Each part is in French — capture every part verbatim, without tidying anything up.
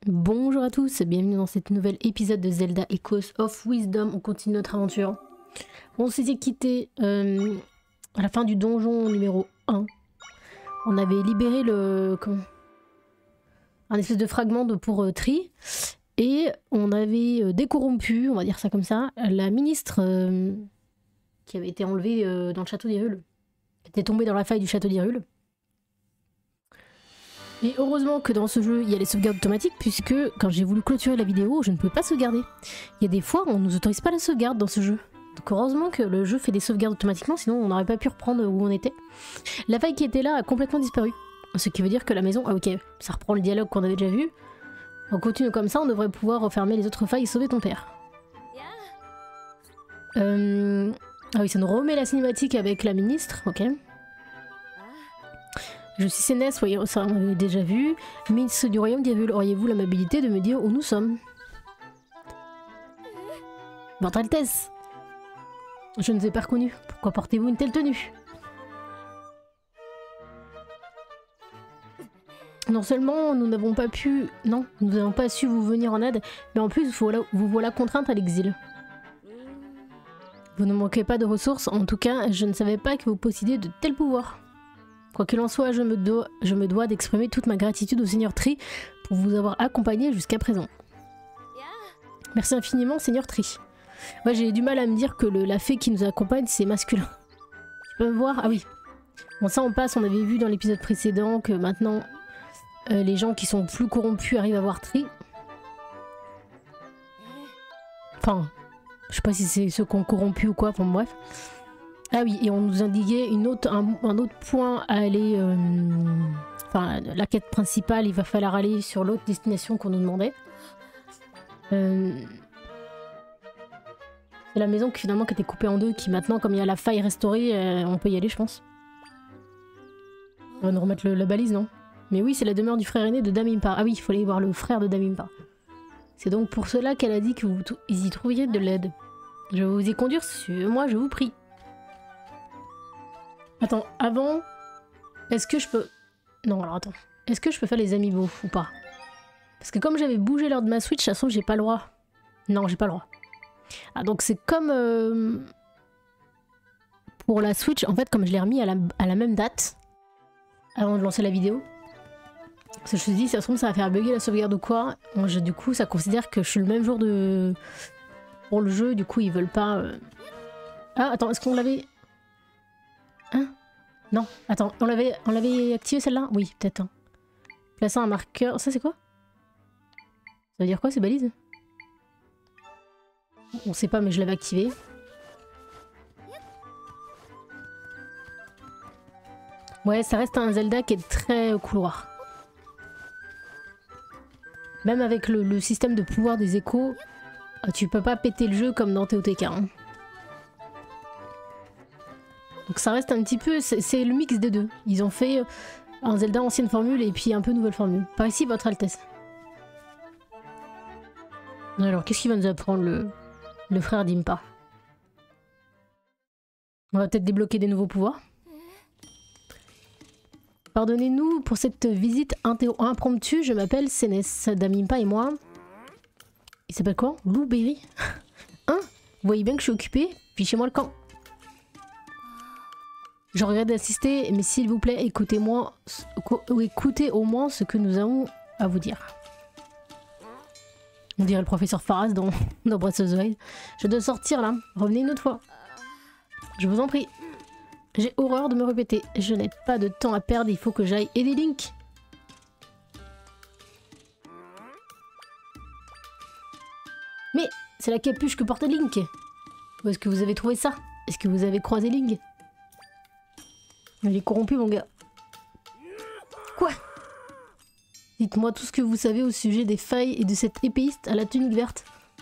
Bonjour à tous, bienvenue dans cet nouvel épisode de Zelda Echoes of Wisdom. On continue notre aventure. On s'était quitté euh, à la fin du donjon numéro un. On avait libéré le... Comment, un espèce de fragment de, pour euh, Tri. Et on avait euh, décorrompu, on va dire ça comme ça, la ministre euh, qui avait été enlevée euh, dans le château d'Hyrule. Qui était tombée dans la faille du château d'Hyrule. Et heureusement que dans ce jeu, il y a les sauvegardes automatiques, puisque quand j'ai voulu clôturer la vidéo, je ne peux pas sauvegarder. Il y a des fois, on ne nous autorise pas la sauvegarde dans ce jeu. Donc heureusement que le jeu fait des sauvegardes automatiquement, sinon on n'aurait pas pu reprendre où on était. La faille qui était là a complètement disparu. Ce qui veut dire que la maison... Ah ok, ça reprend le dialogue qu'on avait déjà vu. On continue comme ça, on devrait pouvoir refermer les autres failles et sauver ton père. Euh... Ah oui, ça nous remet la cinématique avec la ministre, ok. Je suis Sénès, voyez, ça on avait déjà vu. Ministre du royaume d'Hyrule, auriez-vous l'amabilité de me dire où nous sommes? Votre Altesse, je ne vous ai pas reconnu. Pourquoi portez-vous une telle tenue? Non seulement nous n'avons pas pu... Non, nous n'avons pas su vous venir en aide, mais en plus voilà, vous voilà contrainte à l'exil. Vous ne manquez pas de ressources, en tout cas, je ne savais pas que vous possédiez de tels pouvoirs. Quoi qu'il en soit, je me dois, je me dois d'exprimer toute ma gratitude au Seigneur Tri pour vous avoir accompagné jusqu'à présent. Merci infiniment, Seigneur Tri. Ouais, j'ai du mal à me dire que le, la fée qui nous accompagne, c'est masculin. Tu peux me voir? Ah oui. Bon, ça on passe, on avait vu dans l'épisode précédent que maintenant, euh, les gens qui sont plus corrompus arrivent à voir Tri. Enfin, je sais pas si c'est ceux qui ont corrompu ou quoi, enfin bref. Ah oui, et on nous indiquait une autre, un, un autre point à aller... Euh, enfin, la quête principale, il va falloir aller sur l'autre destination qu'on nous demandait. Euh, c'est la maison qui finalement qui était coupée en deux, qui maintenant, comme il y a la faille restaurée, euh, on peut y aller, je pense. On va nous remettre le, la balise, non? Mais oui, c'est la demeure du frère aîné de Dame Impa. Ah oui, il faut aller voir le frère de Dame Impa. C'est donc pour cela qu'elle a dit que vous y trouveriez de l'aide. Je vais vous y conduire, moi je vous prie. Attends, avant, est-ce que je peux... Non, alors attends. Est-ce que je peux faire les amiibo ou pas? Parce que comme j'avais bougé lors de ma Switch, de toute façon, j'ai pas le droit. Non, j'ai pas le droit. Ah, donc c'est comme... Euh... Pour la Switch, en fait, comme je l'ai remis à la, à la même date, avant de lancer la vidéo, parce que je me suis dit, ça se trouve, ça va faire bugger la sauvegarde ou quoi. Moi, je, du coup, ça considère que je suis le même jour de... Pour le jeu, du coup, ils veulent pas... Euh... Ah, attends, est-ce qu'on l'avait... Hein? Non, attends, on l'avait on l'avait activé celle-là? Oui, peut-être. Hein. Plaçant un marqueur... Ça c'est quoi? Ça veut dire quoi ces balises? On sait pas mais je l'avais activé. Ouais, ça reste un Zelda qui est très euh, couloir. Même avec le, le système de pouvoir des échos, tu peux pas péter le jeu comme dans T O T K. Hein. Donc ça reste un petit peu... C'est le mix des deux. Ils ont fait un Zelda ancienne formule et puis un peu nouvelle formule. Par ici, votre Altesse. Alors, qu'est-ce qu'il va nous apprendre le, le frère d'Impa? On va peut-être débloquer des nouveaux pouvoirs. Pardonnez-nous pour cette visite impromptue. Je m'appelle Sénès. Dame Impa et moi... Il s'appelle quoi? Lou Berry. Hein? Vous voyez bien que je suis occupée? Fichez-moi le camp. Je regrette d'assister, mais s'il vous plaît, écoutez-moi, écoutez au moins ce que nous avons à vous dire. On dirait le professeur Faraz dans, dans Breath of the Wild. Je dois sortir là, revenez une autre fois. Je vous en prie. J'ai horreur de me répéter. Je n'ai pas de temps à perdre, il faut que j'aille aider Link. Mais c'est la capuche que portait Link. Où est-ce que vous avez trouvé ça? Est-ce que vous avez croisé Link? Il est corrompu, mon gars. Quoi? Dites-moi tout ce que vous savez au sujet des failles et de cette épéiste à la tunique verte.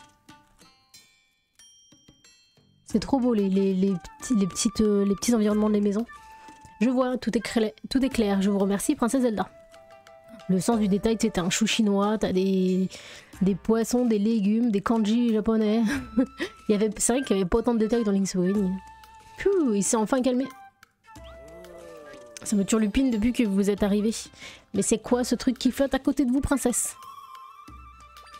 C'est trop beau, les, les, les, petits, les, petites, euh, les petits environnements des maisons. Je vois, tout est, clair, tout est clair. Je vous remercie, Princesse Zelda. Le sens du détail, c'est un chou chinois, t'as des, des poissons, des légumes, des kanji japonais. C'est vrai qu'il n'y avait pas autant de détails dans Link's Awakening. Pouh, il s'est enfin calmé. Ça me turlupine depuis que vous êtes arrivé. Mais c'est quoi ce truc qui flotte à côté de vous, princesse?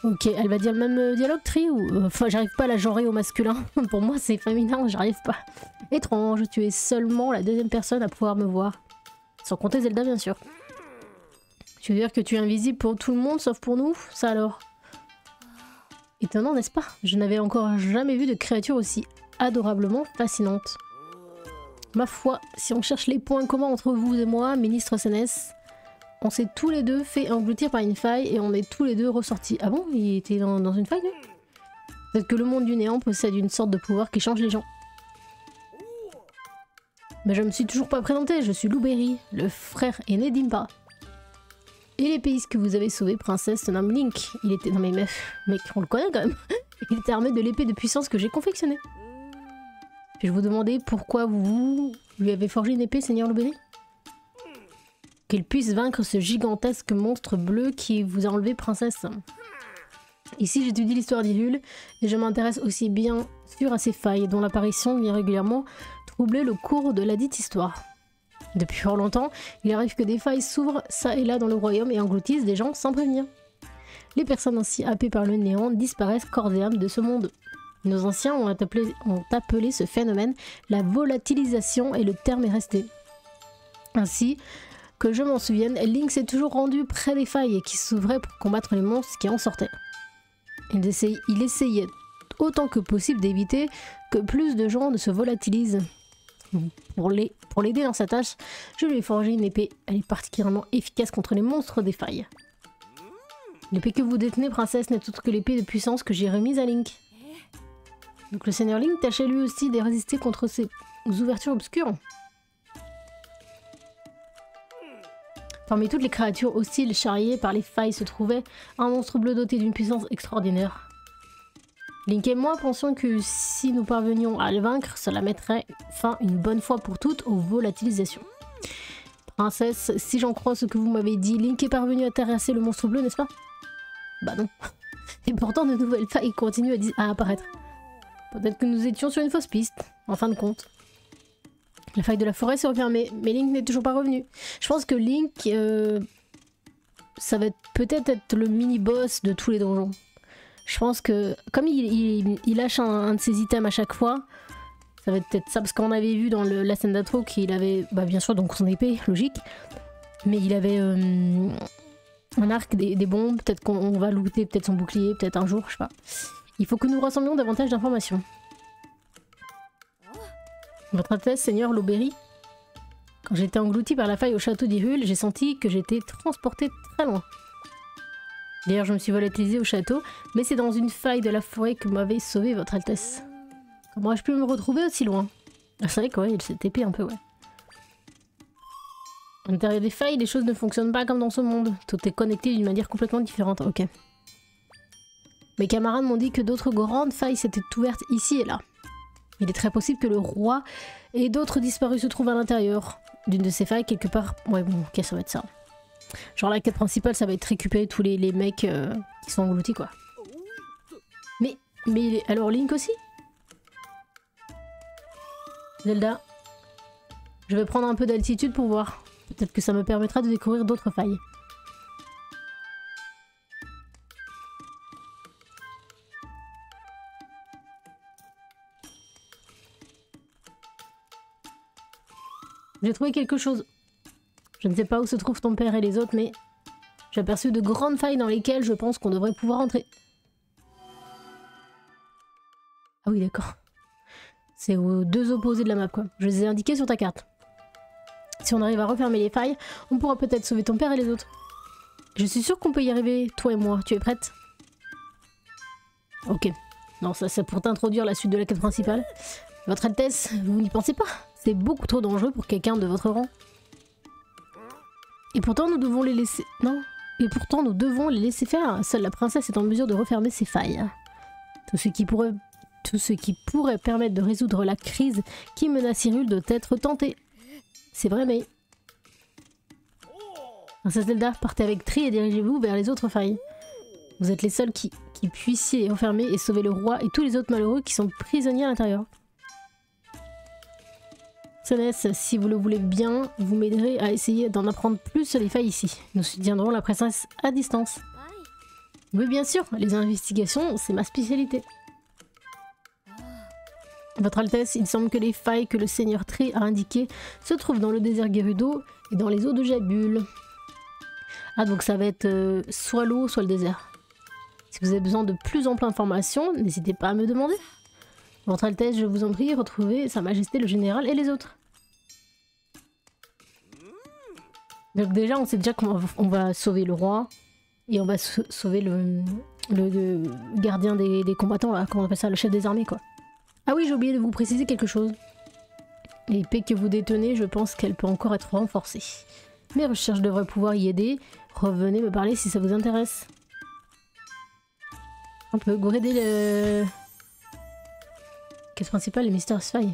Ok, elle va dire le même euh, dialogue, Tri, ou... Enfin, j'arrive pas à la genrer au masculin. Pour moi, c'est féminin, j'arrive pas. Étrange, tu es seulement la deuxième personne à pouvoir me voir. Sans compter Zelda, bien sûr. Tu veux dire que tu es invisible pour tout le monde, sauf pour nous? Ça alors? Étonnant, n'est-ce pas? Je n'avais encore jamais vu de créature aussi adorablement fascinante. Ma foi, si on cherche les points communs entre vous et moi, ministre Sénès, on s'est tous les deux fait engloutir par une faille et on est tous les deux ressortis. Ah bon? Il était dans, dans une faille, lui? Peut-être que le monde du néant possède une sorte de pouvoir qui change les gens. Mais je me suis toujours pas présenté, je suis Louberry, le frère aîné d'Impa. Et l'épéiste que vous avez sauvé, princesse, se nomme Link. Il était... Non mais meuf, mec, on le connaît quand même. Il était armé de l'épée de puissance que j'ai confectionnée. Puis-je vous demander pourquoi vous lui avez forgé une épée, Seigneur Louberry? Qu'il puisse vaincre ce gigantesque monstre bleu qui vous a enlevé, princesse. Ici, j'étudie l'histoire d'Hyrule et je m'intéresse aussi bien sûr à ces failles dont l'apparition vient régulièrement troubler le cours de la dite histoire. Depuis fort longtemps, il arrive que des failles s'ouvrent ça et là dans le royaume et engloutissent des gens sans prévenir. Les personnes ainsi happées par le néant disparaissent corps et âme de ce monde. Nos anciens ont appelé, ont appelé ce phénomène la volatilisation et le terme est resté. Ainsi, que je m'en souvienne, Link s'est toujours rendu près des failles qui s'ouvraient pour combattre les monstres qui en sortaient. Il essayait, il essayait autant que possible d'éviter que plus de gens ne se volatilisent. Pour l'aider pour dans sa tâche, je lui ai forgé une épée. Elle est particulièrement efficace contre les monstres des failles. L'épée que vous détenez, princesse, n'est autre que l'épée de puissance que j'ai remise à Link. Donc le seigneur Link tâchait lui aussi de résister contre ces ouvertures obscures. Parmi toutes les créatures hostiles charriées par les failles se trouvait un monstre bleu doté d'une puissance extraordinaire. Link et moi pensions que si nous parvenions à le vaincre, cela mettrait fin une bonne fois pour toutes aux volatilisations. Princesse, si j'en crois ce que vous m'avez dit, Link est parvenu à terrasser le monstre bleu, n'est-ce pas? Bah non. Et pourtant de nouvelles failles continuent à, à apparaître. Peut-être que nous étions sur une fausse piste, en fin de compte. La faille de la forêt s'est refermée, mais Link n'est toujours pas revenu. Je pense que Link, euh, ça va peut-être être le mini-boss de tous les donjons. Je pense que, comme il, il, il lâche un, un de ses items à chaque fois, ça va être peut-être ça, parce qu'on avait vu dans le, la scène d'intro qu'il avait, bah bien sûr, donc son épée, logique, mais il avait euh, un arc, des, des bombes, peut-être qu'on va looter peut-être son bouclier, peut-être un jour, je sais pas. Il faut que nous rassemblions davantage d'informations. Votre Altesse, Seigneur Louberry, quand j'étais englouti par la faille au château d'Hyrule, j'ai senti que j'étais transporté très loin. D'ailleurs, je me suis volatilisé au château, mais c'est dans une faille de la forêt que m'avait sauvé Votre Altesse. Comment ai-je pu me retrouver aussi loin? Ah, c'est vrai que ouais, il s'est épé un peu, ouais. À l'intérieur des failles, les choses ne fonctionnent pas comme dans ce monde. Tout est connecté d'une manière complètement différente. Ok. Mes camarades m'ont dit que d'autres grandes failles s'étaient ouvertes ici et là. Il est très possible que le roi et d'autres disparus se trouvent à l'intérieur d'une de ces failles quelque part. Ouais bon, ok, ça va être ça. Genre la quête principale, ça va être récupérer tous les, les mecs euh, qui sont engloutis quoi. Mais, mais alors Link aussi? Zelda, je vais prendre un peu d'altitude pour voir. Peut-être que ça me permettra de découvrir d'autres failles. J'ai trouvé quelque chose. Je ne sais pas où se trouvent ton père et les autres, mais j'ai aperçu de grandes failles dans lesquelles je pense qu'on devrait pouvoir entrer. Ah oui, d'accord. C'est aux deux opposés de la map, quoi. Je les ai indiqués sur ta carte. Si on arrive à refermer les failles, on pourra peut-être sauver ton père et les autres. Je suis sûre qu'on peut y arriver, toi et moi. Tu es prête? Ok. Non, ça c'est pour t'introduire la suite de la quête principale. Votre Altesse, vous n'y pensez pas? C'est beaucoup trop dangereux pour quelqu'un de votre rang. Et pourtant nous devons les laisser... Non. Et pourtant nous devons les laisser faire. Seule la princesse est en mesure de refermer ses failles. Tout ce qui pourrait... Tout ce qui pourrait permettre de résoudre la crise qui menace Hyrule doit être tenté. C'est vrai, mais... Princesse Zelda, partez avec Tri et dirigez-vous vers les autres failles. Vous êtes les seuls qui, qui puissiez refermer et sauver le roi et tous les autres malheureux qui sont prisonniers à l'intérieur. Sénès, si vous le voulez bien, vous m'aiderez à essayer d'en apprendre plus sur les failles ici. Nous soutiendrons la princesse à distance. Oui, bien sûr, les investigations, c'est ma spécialité. Votre Altesse, il semble que les failles que le Seigneur Tré a indiquées se trouvent dans le désert Gerudo et dans les eaux de Jabul. Ah, donc ça va être euh, soit l'eau, soit le désert. Si vous avez besoin de plus amples informations, n'hésitez pas à me demander. Votre Altesse, je vous en prie, retrouvez Sa Majesté le Général et les autres. Donc déjà, on sait déjà qu'on va, on va sauver le roi. Et on va sauver le, le, le gardien des, des combattants, là, comment on appelle ça, le chef des armées, quoi. Ah oui, j'ai oublié de vous préciser quelque chose. L'épée que vous détenez, je pense qu'elle peut encore être renforcée. Mes recherches devraient pouvoir y aider. Revenez me parler si ça vous intéresse. On peut grader le... Quête principale, les Mysterious Failles.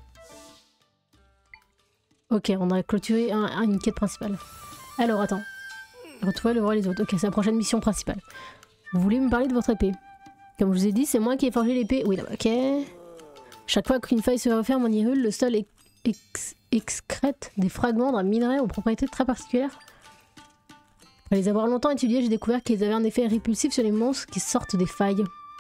Ok, on a clôturé un, un, une quête principale. Alors, attends. Retrouver le roi et les autres. Ok, c'est la prochaine mission principale. Vous voulez me parler de votre épée? Comme je vous ai dit, c'est moi qui ai forgé l'épée. Oui, ok. Chaque fois qu'une faille se referme en Hyrule, le sol ex ex excrète des fragments d'un minerai aux propriétés très particulières. Après les avoir longtemps étudiés, j'ai découvert qu'ils avaient un effet répulsif sur les monstres qui sortent des failles.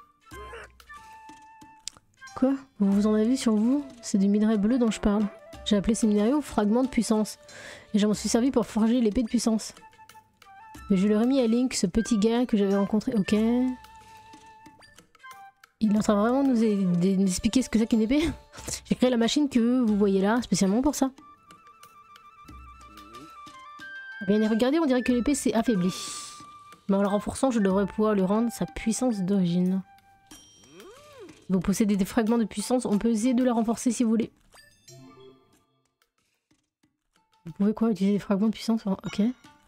Quoi? Vous vous en avez vu sur vous? C'est du minerai bleu dont je parle. J'ai appelé ces minéraux fragments de puissance. Et je m'en suis servi pour forger l'épée de puissance. Mais je l'ai remis à Link, ce petit gars que j'avais rencontré. Ok. Il est en train vraiment de nous, nous expliquer ce que c'est qu'une épée. J'ai créé la machine que vous voyez là, spécialement pour ça. Bien, regardez, on dirait que l'épée s'est affaiblie. Mais en la renforçant, je devrais pouvoir lui rendre sa puissance d'origine. Vous possédez des fragments de puissance, on peut essayer de la renforcer si vous voulez. Vous pouvez quoi? Utiliser des fragments de puissance? Ok.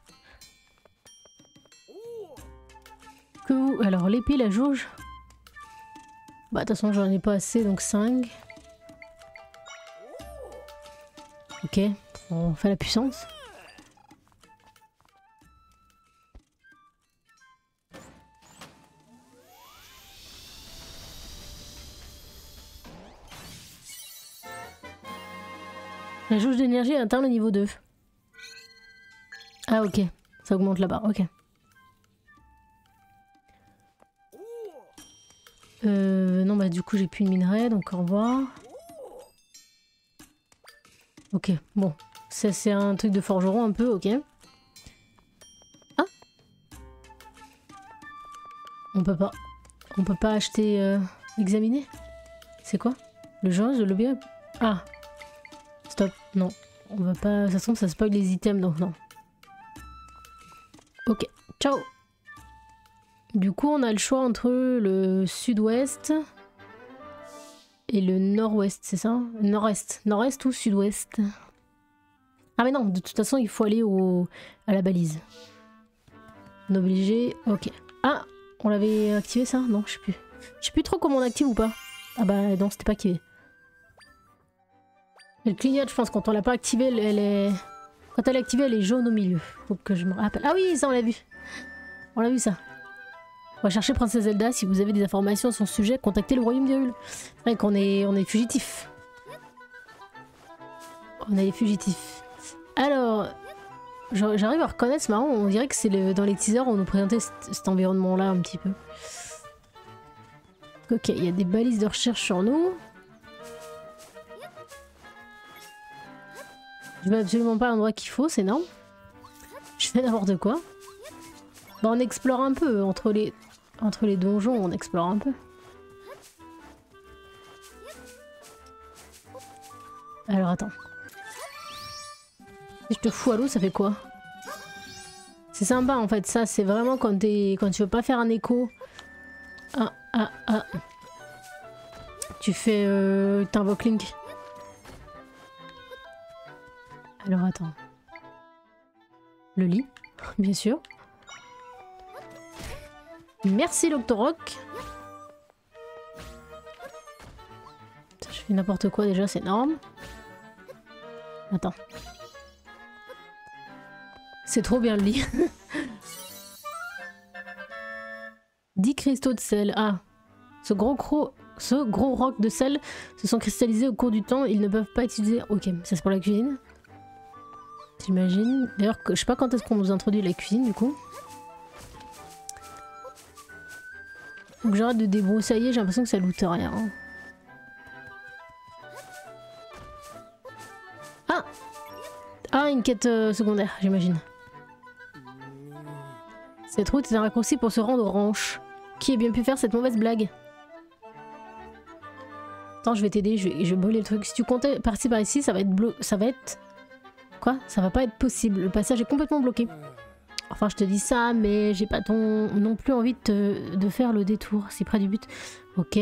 Que vous... Alors, l'épée, la jauge... Bah, de toute façon, j'en ai pas assez, donc cinq. Ok, on fait la puissance. La jauge d'énergie a atteint le niveau deux. Ah ok, ça augmente là-bas, ok. Euh, non bah du coup j'ai plus de minerai, donc au revoir. Ok, bon. Ça c'est un truc de forgeron un peu, ok. Ah, on peut pas. On peut pas acheter... Euh, examiner. C'est quoi? Le genre, le bien. Ah. Stop, non. On va pas... De toute façon ça spoil les items, donc non. Ok, ciao. Du coup, on a le choix entre le sud-ouest et le nord-ouest, c'est ça? Nord-est. Nord-est ou sud-ouest? Ah mais non, de toute façon, il faut aller au... à la balise. On est obligé... Ok. Ah, on l'avait activé ça? Non, je sais plus. Je sais plus trop comment on active ou pas. Ah bah non, c'était pas activé. Elle clignote, je pense, quand on l'a pas activé, elle, elle est... Quand elle est activée, elle est jaune au milieu. Faut que je me rappelle. Ah oui, ça on l'a vu. On l'a vu ça. On va chercher Princesse Zelda. Si vous avez des informations sur ce sujet, contactez le royaume d'Hyrule. C'est vrai qu'on est, on est fugitifs. On est les fugitifs. Alors, j'arrive à reconnaître, c'est marrant, on dirait que c'est le, dans les teasers, on nous présentait cet, cet environnement-là un petit peu. Ok, il y a des balises de recherche sur nous. Je vais absolument pas à l'endroit qu'il faut, c'est énorme. Je fais n'importe quoi. Bon, on explore un peu entre les... Entre les donjons, on explore un peu. Alors attends. Si je te fous à l'eau, ça fait quoi? C'est sympa en fait, ça c'est vraiment quand, t'es... quand tu veux pas faire un écho. Ah, ah, ah. Tu fais... Euh... T'invoques Link. Alors attends. Le lit, bien sûr. Merci l'Octorok. Je fais n'importe quoi déjà, c'est énorme. Attends. C'est trop bien le lit. dix cristaux de sel. Ah. Ce gros, gros, ce gros roc de sel se sont cristallisés au cours du temps. Ils ne peuvent pas utiliser... Ok, ça c'est pour la cuisine. J'imagine. D'ailleurs, je sais pas quand est-ce qu'on nous introduit la cuisine du coup. Faut que j'arrête de débroussailler, j'ai l'impression que ça loot rien. Ah Ah, une quête euh, secondaire, j'imagine. Cette route est un raccourci pour se rendre au ranch. Qui a bien pu faire cette mauvaise blague? Attends, je vais t'aider, je vais, je vais brûler le truc. Si tu comptais partir par ici, ça va être blo... Ça va être... Quoi? Ça va pas être possible. Le passage est complètement bloqué. Enfin, je te dis ça, mais j'ai pas ton... non plus envie de, te... de faire le détour. C'est près du but. Ok.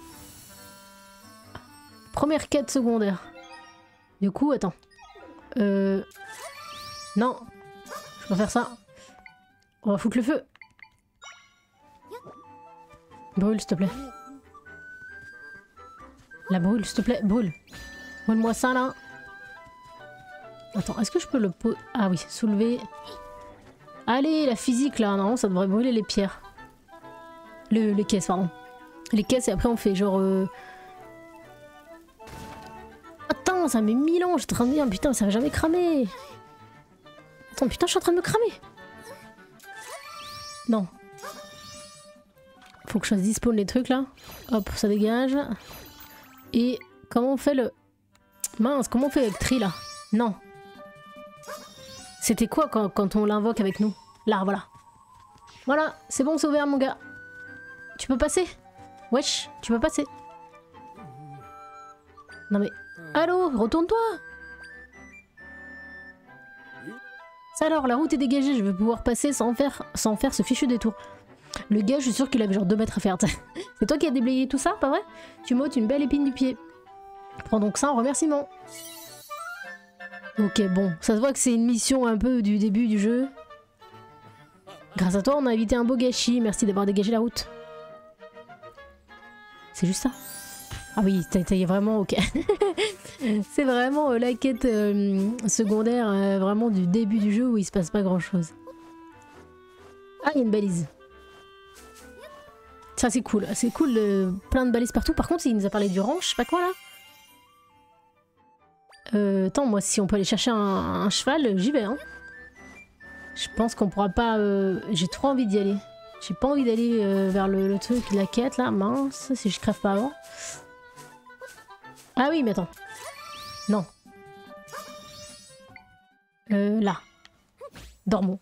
Première quête secondaire. Du coup, attends. Euh... Non. Je peux faire ça. On va foutre le feu. Brûle, s'il te plaît. La brûle, s'il te plaît, brûle. Brûle-moi ça, là. Attends, est-ce que je peux le... Ah oui, soulever. Allez, la physique, là. Non, ça devrait brûler les pierres. Le, les caisses, pardon. Les caisses, et après, on fait genre... Euh... Attends, ça met mille ans. Je suis en train de dire, putain, ça va jamais cramer. Attends, putain, je suis en train de me cramer. Non. Faut que je fasse despawn les trucs là. Hop, ça dégage. Et comment on fait le... Mince, comment on fait avec Tri là? Non. C'était quoi quand, quand on l'invoque avec nous? Là, voilà. Voilà, c'est bon, c'est ouvert mon gars. Tu peux passer? Wesh, tu peux passer. Non mais... Allô, retourne-toi. Ça alors, la route est dégagée, je vais pouvoir passer sans faire, sans faire ce fichu détour. Le gars, je suis sûr qu'il avait genre deux mètres à faire. C'est toi qui as déblayé tout ça, pas vrai? Tu m'ôtes une belle épine du pied. Prends donc ça en remerciement. Ok, bon, ça se voit que c'est une mission un peu du début du jeu. Grâce à toi, on a évité un beau gâchis. Merci d'avoir dégagé la route. C'est juste ça? Ah oui, t'as vraiment... Ok. C'est vraiment euh, la quête euh, secondaire euh, vraiment du début du jeu où il se passe pas grand-chose. Ah, il y a une balise. Ça c'est cool, c'est cool, euh, plein de balises partout. Par contre, il nous a parlé du ranch, je sais pas quoi là. Euh, attends, moi si on peut aller chercher un, un cheval, j'y vais. Hein. Je pense qu'on pourra pas... Euh... J'ai trop envie d'y aller. J'ai pas envie d'aller euh, vers le, le truc, la quête là, mince, si je crève pas avant. Ah oui, mais attends. Non. Euh, là. Dormons.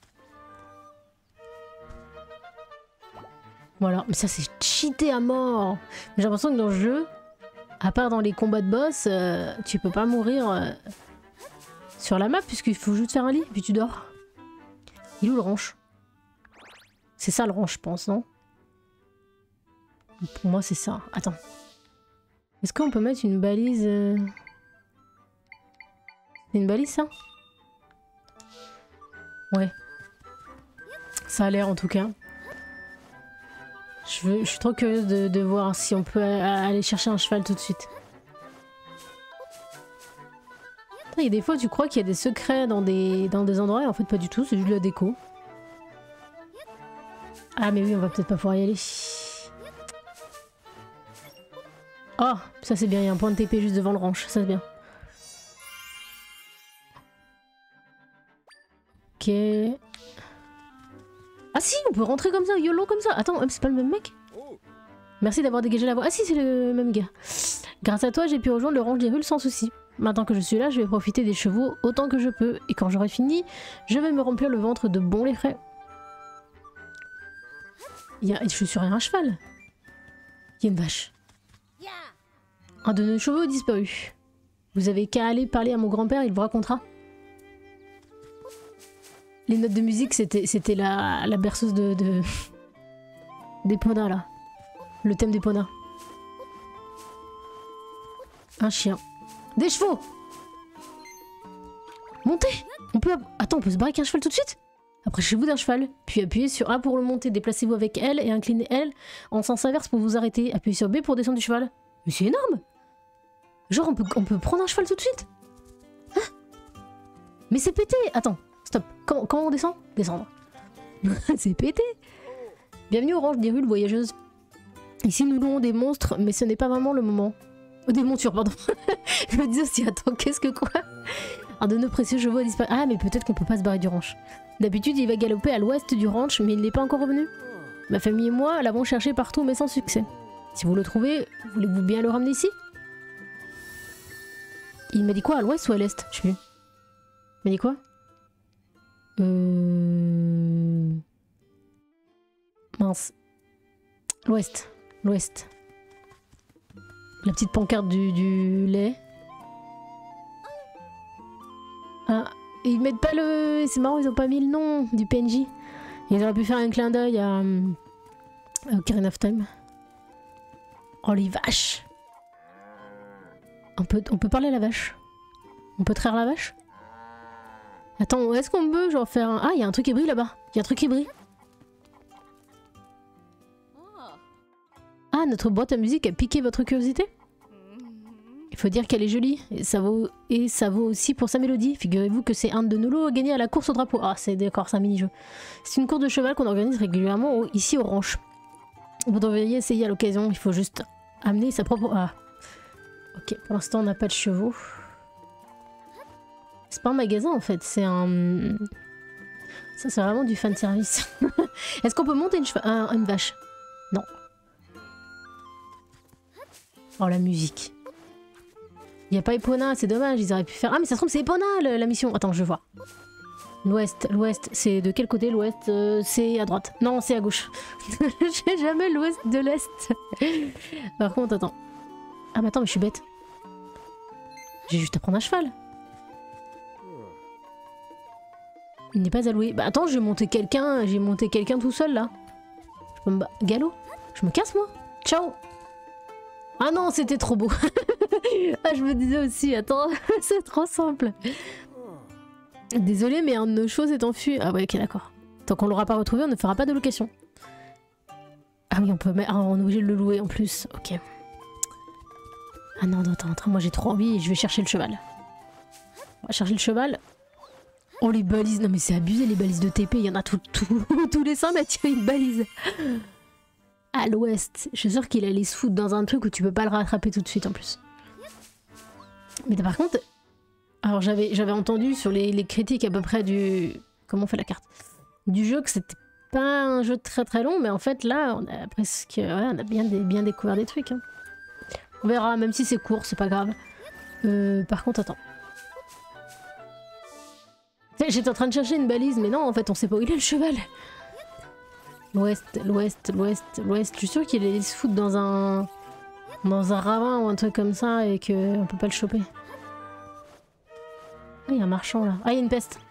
Voilà, mais ça c'est cheaté à mort. J'ai l'impression que dans le jeu, à part dans les combats de boss, euh, tu peux pas mourir euh, sur la map puisqu'il faut juste faire un lit, puis tu dors. Il est où le ranch? C'est ça le ranch, je pense, non? Pour moi c'est ça. Attends. Est-ce qu'on peut mettre une balise euh... C'est une balise ça? Ouais. Ça a l'air en tout cas. Je, veux, je suis trop curieuse de, de voir si on peut aller chercher un cheval tout de suite. Il y a des fois tu crois qu'il y a des secrets dans des, dans des endroits et en fait pas du tout, c'est juste de la déco. Ah mais oui, on va peut-être pas pouvoir y aller. Oh, ça c'est bien, il y a un point de T P juste devant le ranch, ça c'est bien. Ok... Ah si, on peut rentrer comme ça, YOLO comme ça. Attends, c'est pas le même mec? Merci d'avoir dégagé la voie. Ah si, c'est le même gars. Grâce à toi, j'ai pu rejoindre le ranch des Rules sans souci. Maintenant que je suis là, je vais profiter des chevaux autant que je peux. Et quand j'aurai fini, je vais me remplir le ventre de bons laits frais. Il y a... Je suis sur un cheval. Il y a une vache. Un de nos chevaux a disparu. Vous avez qu'à aller parler à mon grand-père, il vous racontera. Les notes de musique, c'était c'était la, la berceuse de, de... d'Epona, là. Le thème d'Epona. Un chien. Des chevaux! Montez! On peut... Attends, on peut se barrer avec un cheval tout de suite? Approchez-vous d'un cheval, puis appuyez sur A pour le monter. Déplacez-vous avec L et inclinez L en sens inverse pour vous arrêter. Appuyez sur B pour descendre du cheval. Mais c'est énorme! Genre, on peut, on peut prendre un cheval tout de suite? Hein? Mais c'est pété! Attends. Stop. Comment, comment on descend? Descendre. C'est pété. Bienvenue au ranch des Rules voyageuses. Ici nous louons des monstres, mais ce n'est pas vraiment le moment. Oh, des montures, pardon. Je me dis aussi, attends, qu'est-ce que quoi? Un de nos précieux chevaux a disparu. Ah, mais peut-être qu'on peut pas se barrer du ranch. D'habitude, il va galoper à l'ouest du ranch, mais il n'est pas encore revenu. Ma famille et moi l'avons cherché partout mais sans succès. Si vous le trouvez, voulez-vous bien le ramener ici? Il m'a dit quoi, à l'ouest ou à l'est? Je sais plus. Il m'a dit quoi? Euh... Mince. L'ouest. L'ouest. La petite pancarte du, du lait. Ah, et ils mettent pas le... C'est marrant, ils ont pas mis le nom du P N J. Ils auraient pu faire un clin d'œil à... à Ocarina of Time. Oh les vaches! On peut, on peut parler à la vache? On peut traire la vache? Attends, est-ce qu'on peut genre faire un... Ah, il y a un truc qui brille là-bas. Il y a un truc qui brille. Ah, notre boîte à musique a piqué votre curiosité? Il faut dire qu'elle est jolie. Et ça vaut, et ça vaut aussi pour sa mélodie. Figurez-vous que c'est un de nos lots à gagner à la course au drapeau. Ah, c'est d'accord, c'est un mini-jeu. C'est une course de cheval qu'on organise régulièrement au, ici au ranch. Vous devriez essayer à l'occasion. Il faut juste amener sa propre... Ah. Ok, pour l'instant on n'a pas de chevaux. C'est pas un magasin en fait, c'est un... Ça c'est vraiment du fan service. Est-ce qu'on peut monter une, un, une vache? Non. Oh la musique. Il n'y a pas Epona, c'est dommage, ils auraient pu faire... Ah mais ça se trouve c'est Epona la, la mission. Attends, je vois. L'ouest, l'ouest, c'est de quel côté l'ouest? euh, C'est à droite. Non, c'est à gauche. J'ai jamais l'ouest de l'est. Par contre, attends. Ah mais attends, mais je suis bête. J'ai juste à prendre un cheval. Il n'est pas alloué. Bah attends, je vais monter quelqu'un. J'ai monté quelqu'un tout seul là. Je peux me... Galop? Je me casse moi. Ciao. Ah non, c'était trop beau. Ah, je me disais aussi, attends, c'est trop simple. Désolé, mais un de nos chevaux s'est enfui. Ah ouais, ok, d'accord. Tant qu'on l'aura pas retrouvé, on ne fera pas de location. Ah oui, on peut mettre... Ah, on est obligé de le louer en plus. Ok. Ah non, attends, attends, moi j'ai trop envie et je vais chercher le cheval. On va chercher le cheval. Oh les balises, non mais c'est abusé les balises de T P, il y en a tout, tout, tous les cent mètres, il y a une balise. À l'ouest, je suis sûre qu'il allait se foutre dans un truc où tu peux pas le rattraper tout de suite en plus. Mais par contre, alors j'avais j'avais entendu sur les, les critiques à peu près du... Comment on fait la carte? Du jeu que c'était pas un jeu très très long, mais en fait là on a presque... Ouais, on a bien, des, bien découvert des trucs. Hein. On verra, même si c'est court, c'est pas grave. Euh, par contre, attends. J'étais en train de chercher une balise, mais non, en fait, on sait pas où il est le cheval. L'ouest, l'ouest, l'ouest, l'ouest. Je suis sûre qu'il allait se foutre dans un... dans un ravin ou un truc comme ça et qu'on peut pas le choper. Ah, il y a un marchand là. Ah, il y a une peste.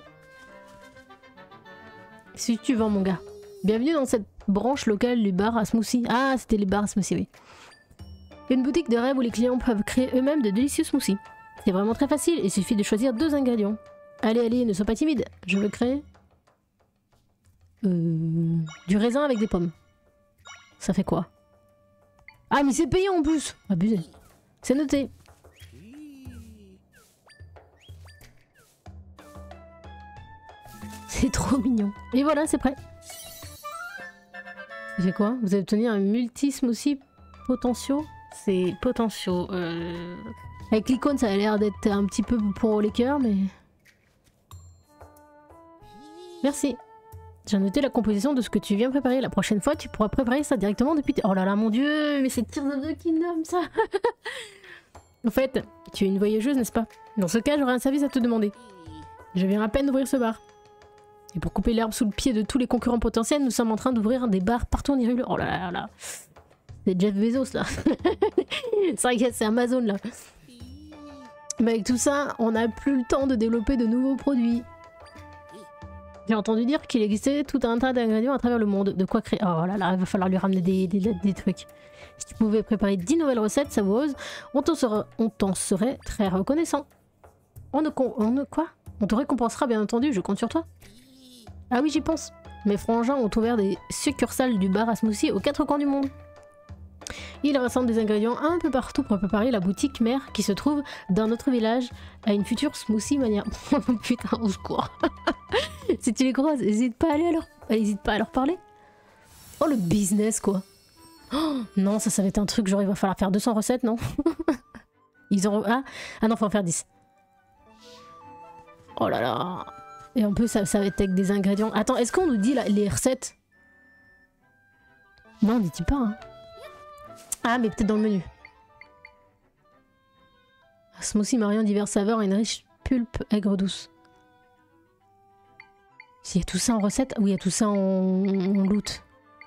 Si tu vends, mon gars. Bienvenue dans cette branche locale du bar à smoothie. Ah, c'était les bars à smoothie, oui. Une boutique de rêve où les clients peuvent créer eux-mêmes de délicieux smoothies. C'est vraiment très facile, il suffit de choisir deux ingrédients. Allez, allez, ne sois pas timide. Je veux créer... Euh... Du raisin avec des pommes. Ça fait quoi? Ah, mais c'est payant en plus! Abusé. C'est noté. C'est trop mignon. Et voilà, c'est prêt. Ça fait quoi? Vous allez obtenir un multi-smoothie potentiaux. C'est potentiaux. Euh... Avec l'icône, ça a l'air d'être un petit peu pour les cœurs, mais... Merci. J'ai noté la composition de ce que tu viens préparer. La prochaine fois, tu pourras préparer ça directement depuis... Oh là là, mon dieu, mais c'est Tears of the Kingdom, ça. En fait, tu es une voyageuse, n'est-ce pas? Dans ce cas, j'aurai un service à te demander. Je viens à peine d'ouvrir ce bar. Et pour couper l'herbe sous le pied de tous les concurrents potentiels, nous sommes en train d'ouvrir des bars partout en Hyrule. Oh là là là. C'est Jeff Bezos, là. C'est vrai que c'est Amazon, là. Mais avec tout ça, on n'a plus le temps de développer de nouveaux produits. J'ai entendu dire qu'il existait tout un tas d'ingrédients à travers le monde. De quoi créer... Oh là là, il va falloir lui ramener des, des, des trucs. Si tu pouvais préparer dix nouvelles recettes savoureuses, on t'en serait, on t'en serait très reconnaissant. On ne, on ne... Quoi? On te récompensera bien entendu, je compte sur toi. Ah oui, j'y pense. Mes frangins ont ouvert des succursales du bar à smoothie aux quatre coins du monde. Il rassemble des ingrédients un peu partout pour préparer la boutique mère qui se trouve dans notre village à une future smoothie mania. Putain, au secours. Si tu les croises, n'hésite pas à aller à leur... Hésite pas à leur parler. Oh, le business, quoi. Oh, non, ça, ça va être un truc, genre, il va falloir faire deux cents recettes, non? Ils ont... Ah, ah non, faut en faire dix. Oh là là. Et en plus, ça, ça va être avec des ingrédients... Attends, est-ce qu'on nous dit là, les recettes? Non, on n'y dit pas. Hein. Ah, mais peut-être dans le menu. Smoothie Marion, diverses saveurs et une riche pulpe aigre douce. S'il y a tout ça en recette, oui, il y a tout ça en, en loot.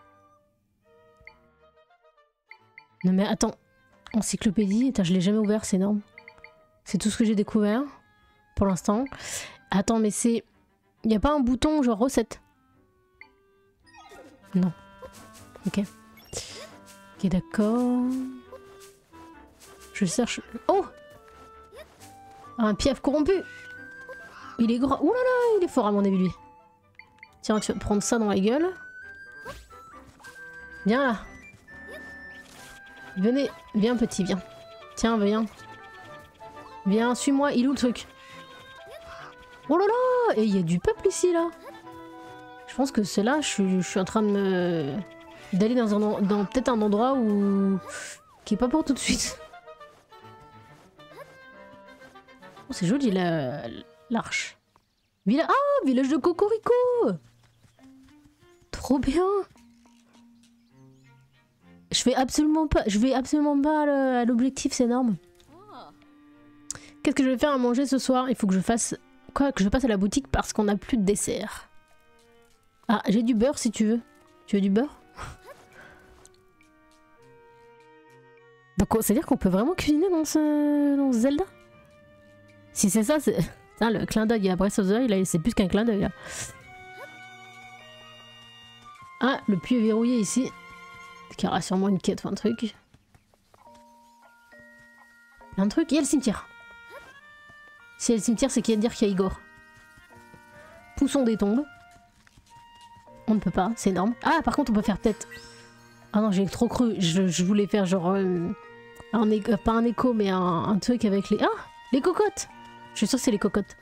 Non mais attends, encyclopédie, attends, je l'ai jamais ouvert, c'est énorme. C'est tout ce que j'ai découvert pour l'instant. Attends, mais c'est... Il n'y a pas un bouton genre recette? Non. Ok. Ok, d'accord. Je cherche... Oh! Un piaf corrompu! Il est grand. Ouh là là, il est fort à mon avis, lui. Tiens, tu vas prendre ça dans la gueule. Viens là. Venez, viens petit, viens. Tiens, viens. Viens, suis-moi, il est où le truc? Oh là là! Et il y a du peuple ici, là. Je pense que c'est là, je suis, je suis en train de me... d'aller dans, un, dans peut-être un endroit où... qui est pas pour tout de suite. Oh, c'est joli, l'arche. Villa... Ah, village de Cocorico! Trop bien! Je fais absolument pas, je vais absolument pas à l'objectif, c'est énorme. Qu'est-ce que je vais faire à manger ce soir? Il faut que je fasse... Quoi? Que je passe à la boutique parce qu'on n'a plus de dessert. Ah, j'ai du beurre si tu veux. Tu veux du beurre? Donc, c'est-à-dire qu'on peut vraiment cuisiner dans ce, dans ce Zelda? Si c'est ça, c'est... Le clin d'œil à Breath of the Wild, c'est plus qu'un clin d'œil. Ah, le puits est verrouillé ici. Il y aura sûrement une quête ou un truc. Un truc, il y a le cimetière. Si il y a le cimetière, c'est qu'il y a à dire qu'il y a Igor. Poussons des tombes. On ne peut pas, c'est énorme. Ah, par contre, on peut faire peut-être... Ah non, j'ai trop cru. Je, je voulais faire genre... Euh, un écho, pas un écho, mais un, un truc avec les... Ah, les cocottes. Je suis sûre que c'est les cocottes.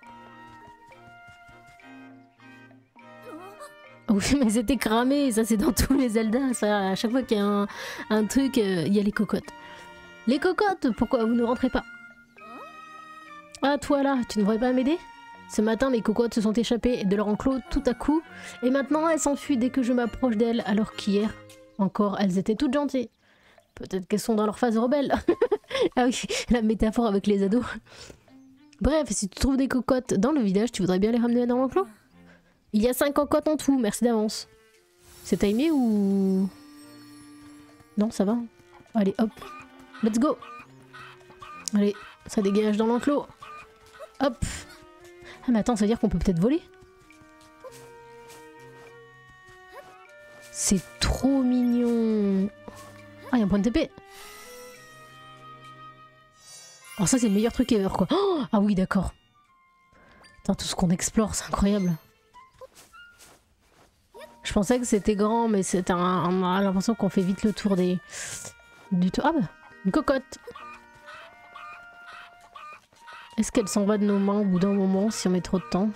Oui, mais c'était cramé, ça c'est dans tous les Zelda, ça, à chaque fois qu'il y a un, un truc, il euh, y a les cocottes. Les cocottes, pourquoi vous ne rentrez pas? Ah, toi là, tu ne devrais pas m'aider? Ce matin, mes cocottes se sont échappées de leur enclos tout à coup, et maintenant elles s'enfuient dès que je m'approche d'elles, alors qu'hier, encore, elles étaient toutes gentilles. Peut-être qu'elles sont dans leur phase rebelle. Ah oui, la métaphore avec les ados. Bref, si tu trouves des cocottes dans le village, tu voudrais bien les ramener dans l'enclos? Il y a cinq cocottes en tout, merci d'avance. C'est timé ou... Non, ça va. Allez, hop. Let's go. Allez, ça dégage dans l'enclos. Hop. Ah mais attends, ça veut dire qu'on peut peut-être voler? C'est trop mignon. Ah, il y a un point de T P. Alors ça, c'est le meilleur truc ever, quoi. Oh, ah oui, d'accord. Putain, tout ce qu'on explore, c'est incroyable. Je pensais que c'était grand, mais c'est un, on a l'impression qu'on fait vite le tour des... du tout. Ah bah, une cocotte. Est-ce qu'elle s'en va de nos mains au bout d'un moment si on met trop de temps?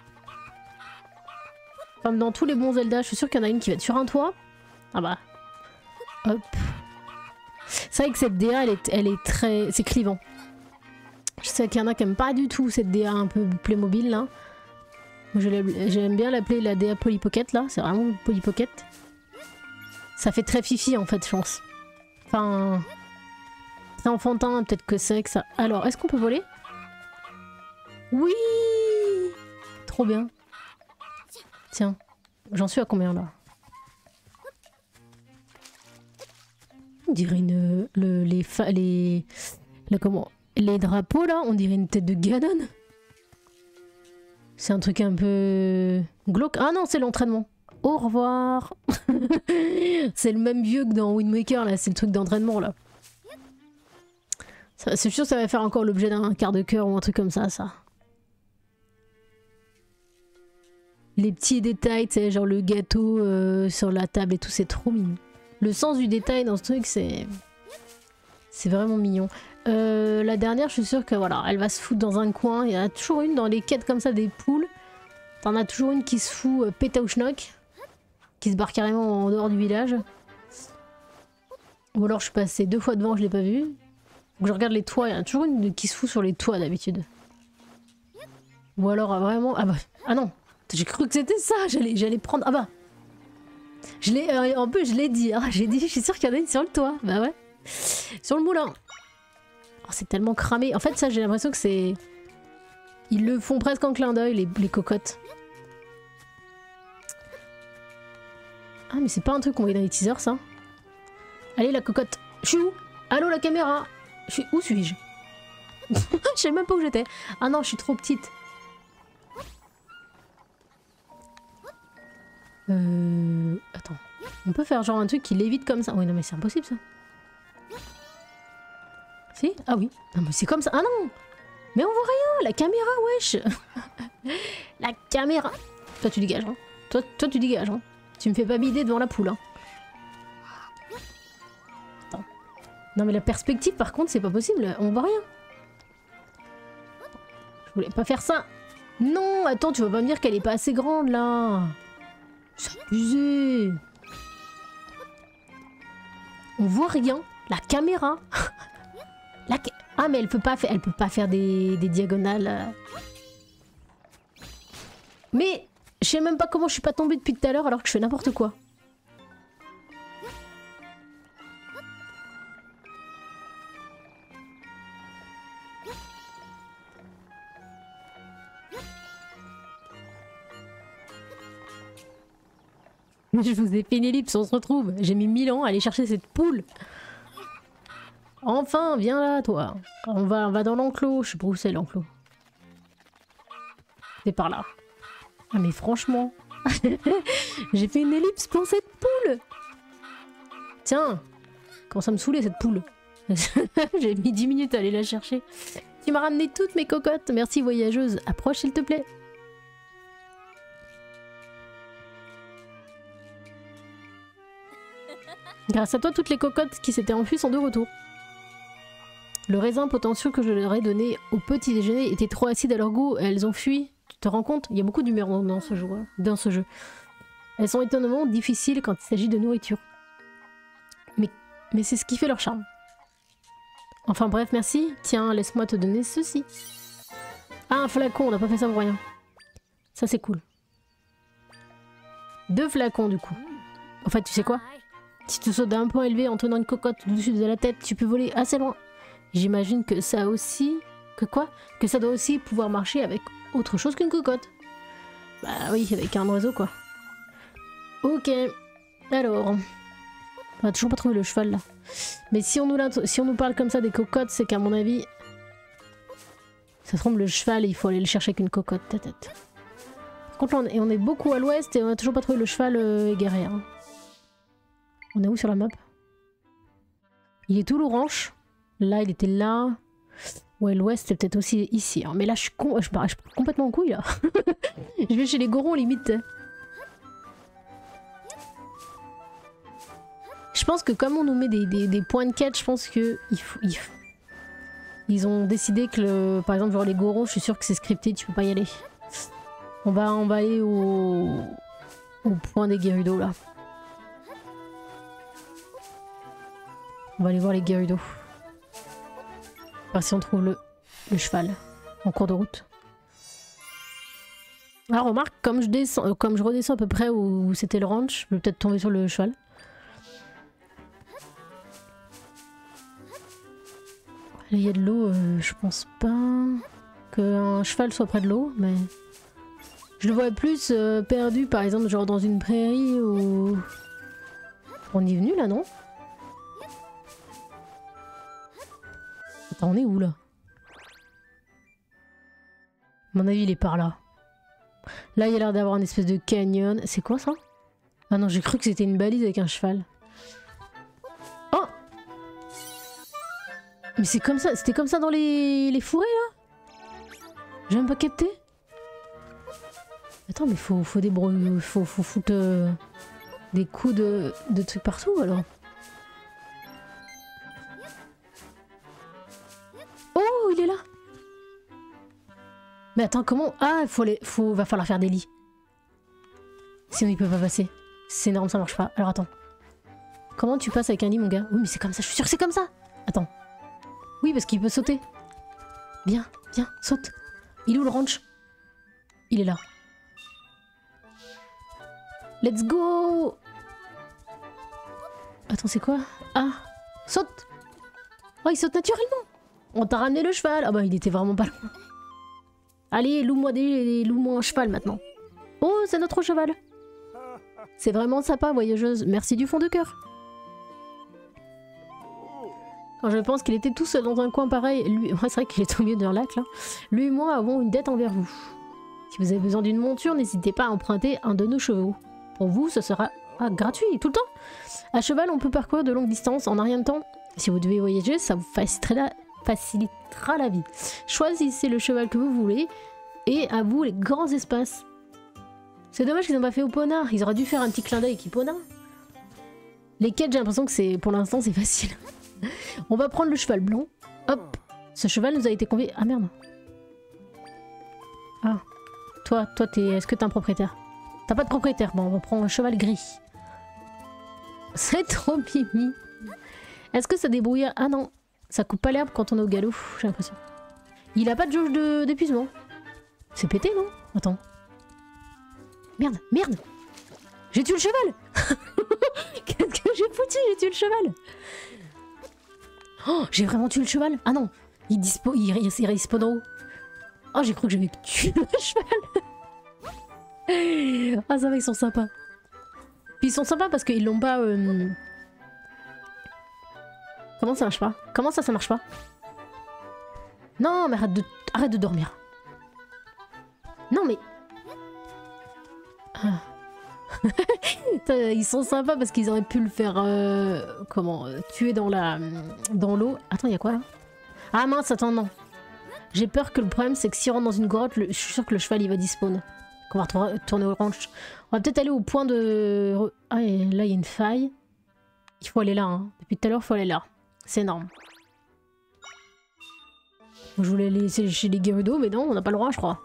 Comme dans tous les bons Zelda, je suis sûre qu'il y en a une qui va être sur un toit. Ah bah. Hop. C'est vrai que cette D A, elle est, elle est très... c'est clivant. Je sais qu'il y en a qui aiment pas du tout cette D A un peu Playmobil là. J'aime bien l'appeler la D A Polly Pocket là, c'est vraiment Polly Pocket. Ça fait très fifi en fait, je pense. Enfin... c'est enfantin, peut-être que c'est que ça... Alors, est-ce qu'on peut voler? Oui! Trop bien. Tiens, j'en suis à combien là? On dirait une... Le, les... Fa, les... Le, comment... Les drapeaux là, on dirait une tête de Ganon. C'est un truc un peu... glauque. Ah non, c'est l'entraînement. Au revoir. C'est le même vieux que dans Wind Waker là, c'est le truc d'entraînement là. C'est sûr que ça va faire encore l'objet d'un quart de cœur ou un truc comme ça, ça. Les petits détails, tu sais, genre le gâteau euh, sur la table et tout, c'est trop mignon. Le sens du détail dans ce truc, c'est... c'est vraiment mignon. Euh, la dernière, je suis sûre que voilà, elle va se foutre dans un coin. Il y en a toujours une dans les quêtes comme ça des poules. T'en as toujours une qui se fout euh, pétaouchnock, qui se barre carrément en dehors du village. Ou alors je suis passée deux fois devant, je l'ai pas vue. Donc je regarde les toits, il y en a toujours une qui se fout sur les toits d'habitude. Ou alors ah, vraiment... Ah bah... Ah non, j'ai cru que c'était ça, j'allais j'allais prendre... Ah bah... Je l'ai, euh, en plus, je l'ai dit. Hein. J'ai dit, je suis sûre qu'il y en a une sur le toit. Bah ouais. Sur le moulin. Oh, c'est tellement cramé. En fait, ça, j'ai l'impression que c'est... Ils le font presque en clin d'œil, les, les cocottes. Ah, mais c'est pas un truc qu'on voit dans les teasers, ça. Allez, la cocotte. Je suis où? Allô, la caméra? Je suis... Où suis-je? Je sais même pas où j'étais. Ah non, je suis trop petite. Euh... Attends. On peut faire genre un truc qui l'évite comme ça. Oui, non, mais c'est impossible, ça. Si? Ah oui. Non, mais c'est comme ça. Ah non! Mais on voit rien! La caméra, wesh! La caméra! Toi, tu dégages, hein. Toi, toi, tu dégages, hein. Tu me fais pas bider devant la poule, hein. Attends. Non, mais la perspective, par contre, c'est pas possible. On voit rien. Je voulais pas faire ça. Non, attends, tu vas pas me dire qu'elle est pas assez grande, là. C'est abusé. On voit rien. La caméra. La ca... Ah, mais elle peut pas faire, elle peut pas faire des, des diagonales. Mais je sais même pas comment je suis pas tombée depuis tout à l'heure alors que je fais n'importe quoi. Je vous ai fait une ellipse, on se retrouve. J'ai mis mille ans à aller chercher cette poule. Enfin, viens là, toi. On va, on va dans l'enclos. Je sais pas où c'est l'enclos. C'est par là. Ah mais franchement, j'ai fait une ellipse pour cette poule. Tiens, comment ça me saoulait cette poule. J'ai mis dix minutes à aller la chercher. Tu m'as ramené toutes mes cocottes. Merci voyageuse. Approche s'il te plaît. Grâce à toi, toutes les cocottes qui s'étaient enfuies sont de retour. Le raisin potentiel que je leur ai donné au petit déjeuner était trop acide à leur goût. Elles ont fui. Tu te rends compte? Il y a beaucoup d'humeur dans, dans ce jeu, hein, dans ce jeu. Elles sont étonnamment difficiles quand il s'agit de nourriture. Mais, mais c'est ce qui fait leur charme. Enfin bref, merci. Tiens, laisse-moi te donner ceci. Ah, un flacon, on n'a pas fait ça pour rien. Ça, c'est cool. Deux flacons, du coup. En fait, tu sais quoi? Si tu sautes d'un point élevé en tenant une cocotte au-dessus de la tête, tu peux voler assez loin. J'imagine que ça aussi... Que quoi? Que ça doit aussi pouvoir marcher avec autre chose qu'une cocotte. Bah oui, avec un oiseau, quoi. Ok. Alors... On a toujours pas trouvé le cheval, là. Mais si on nous, si on nous parle comme ça des cocottes, c'est qu'à mon avis... Ça se trompe, le cheval, il faut aller le chercher avec une cocotte, ta tête. Par contre, là, on est, on est beaucoup à l'ouest et on a toujours pas trouvé le cheval euh, égaré. Hein. On est où sur la map? Il est où l'orange? Là, il était là. Ouais, l'ouest, c'est peut-être aussi ici. Hein. Mais là, je suis, con... je, pars... je pars complètement en couille, là. Je vais chez les gorons, limite. Je pense que comme on nous met des, des, des points de quête, je pense que il faut, il faut... ils ont décidé que, le... par exemple, genre les gorons, je suis sûre que c'est scripté, tu peux pas y aller. On va, on va aller au, au point des Gerudo, là. On va aller voir les Gerudo. Voir si on trouve le, le cheval en cours de route. Alors remarque, comme je descends, euh, comme je redescends à peu près où, où c'était le ranch, je peux peut-être tomber sur le cheval. Il y a de l'eau, euh, je pense pas qu'un cheval soit près de l'eau, mais je le vois plus euh, perdu, par exemple, genre dans une prairie ou... On y est venu là, non? Attends, on est où là? À mon avis, il est par là. Là, il y a l'air d'avoir une espèce de canyon. C'est quoi ça? Ah non, j'ai cru que c'était une balise avec un cheval. Oh! Mais c'est comme ça, c'était comme ça dans les, les fourrés là? J'ai même pas capté. Attends, mais faut, faut des brouilles, faut, faut foutre euh, des coups de, de trucs partout alors. Oh, il est là! Mais attends, comment? Ah, il faut les... faut... va falloir faire des lits. Sinon, il peut pas passer. C'est énorme, ça marche pas. Alors attends. Comment tu passes avec un lit, mon gars? Oui, mais c'est comme ça, je suis sûre que c'est comme ça! Attends. Oui, parce qu'il peut sauter. Viens, viens, saute. Il est où le ranch? Il est là. Let's go! Attends, c'est quoi? Ah, saute! Oh, il saute naturellement! On t'a ramené le cheval! Ah bah, il était vraiment pas loin. Allez, loue-moi des... loue-moi un cheval maintenant. Oh, c'est notre cheval! C'est vraiment sympa, voyageuse. Merci du fond de cœur. Quand je pense qu'il était tout seul dans un coin pareil, lui... Ouais, c'est vrai qu'il est au milieu d'un lac, là. Lui et moi avons une dette envers vous. Si vous avez besoin d'une monture, n'hésitez pas à emprunter un de nos chevaux. Pour vous, ce sera ah, gratuit, tout le temps. À cheval, on peut parcourir de longues distances en un rien de temps. Si vous devez voyager, ça vous facilitera la, facilitera la vie. Choisissez le cheval que vous voulez et à vous les grands espaces. C'est dommage qu'ils n'ont pas fait au Epona. Ils auraient dû faire un petit clin d'œil avec Epona. Les quêtes, j'ai l'impression que c'est pour l'instant c'est facile. On va prendre le cheval blanc. Hop. Ce cheval nous a été convié. Ah merde. Ah. Toi, toi, t'es. Est-ce que t'es un propriétaire? T'as pas de propriétaire. Bon, on va prendre un cheval gris. C'est trop mimi. Est-ce que ça débrouille? Ah non. Ça coupe pas l'herbe quand on est au galop, j'ai l'impression. Il a pas de jauge d'épuisement. C'est pété, non? Attends. Merde, merde. J'ai tué le cheval. Qu'est-ce que j'ai foutu? J'ai tué le cheval. Oh, j'ai vraiment tué le cheval? Ah non, il dispo, il, il, il respawn en haut. Oh, j'ai cru que j'avais tué le cheval. Ah, ça va, ils sont sympas. Puis ils sont sympas parce qu'ils l'ont pas... Euh... Comment ça marche pas? Comment ça, ça marche pas? Non, mais arrête de, arrête de dormir. Non, mais... Ah. Ils sont sympas parce qu'ils auraient pu le faire euh, comment euh, tuer dans la dans l'eau. Attends, il y a quoi là? Ah mince, attends, non. J'ai peur que le problème c'est que si on rentre dans une grotte, le, je suis sûr que le cheval il va despawn. Qu'on va retourner au ranch. On va peut-être aller au point de... Ah, et là il y a une faille. Il faut aller là, hein. Depuis tout à l'heure, il faut aller là. C'est énorme. Je voulais aller chez les Gerudo, mais non, on n'a pas le droit, je crois.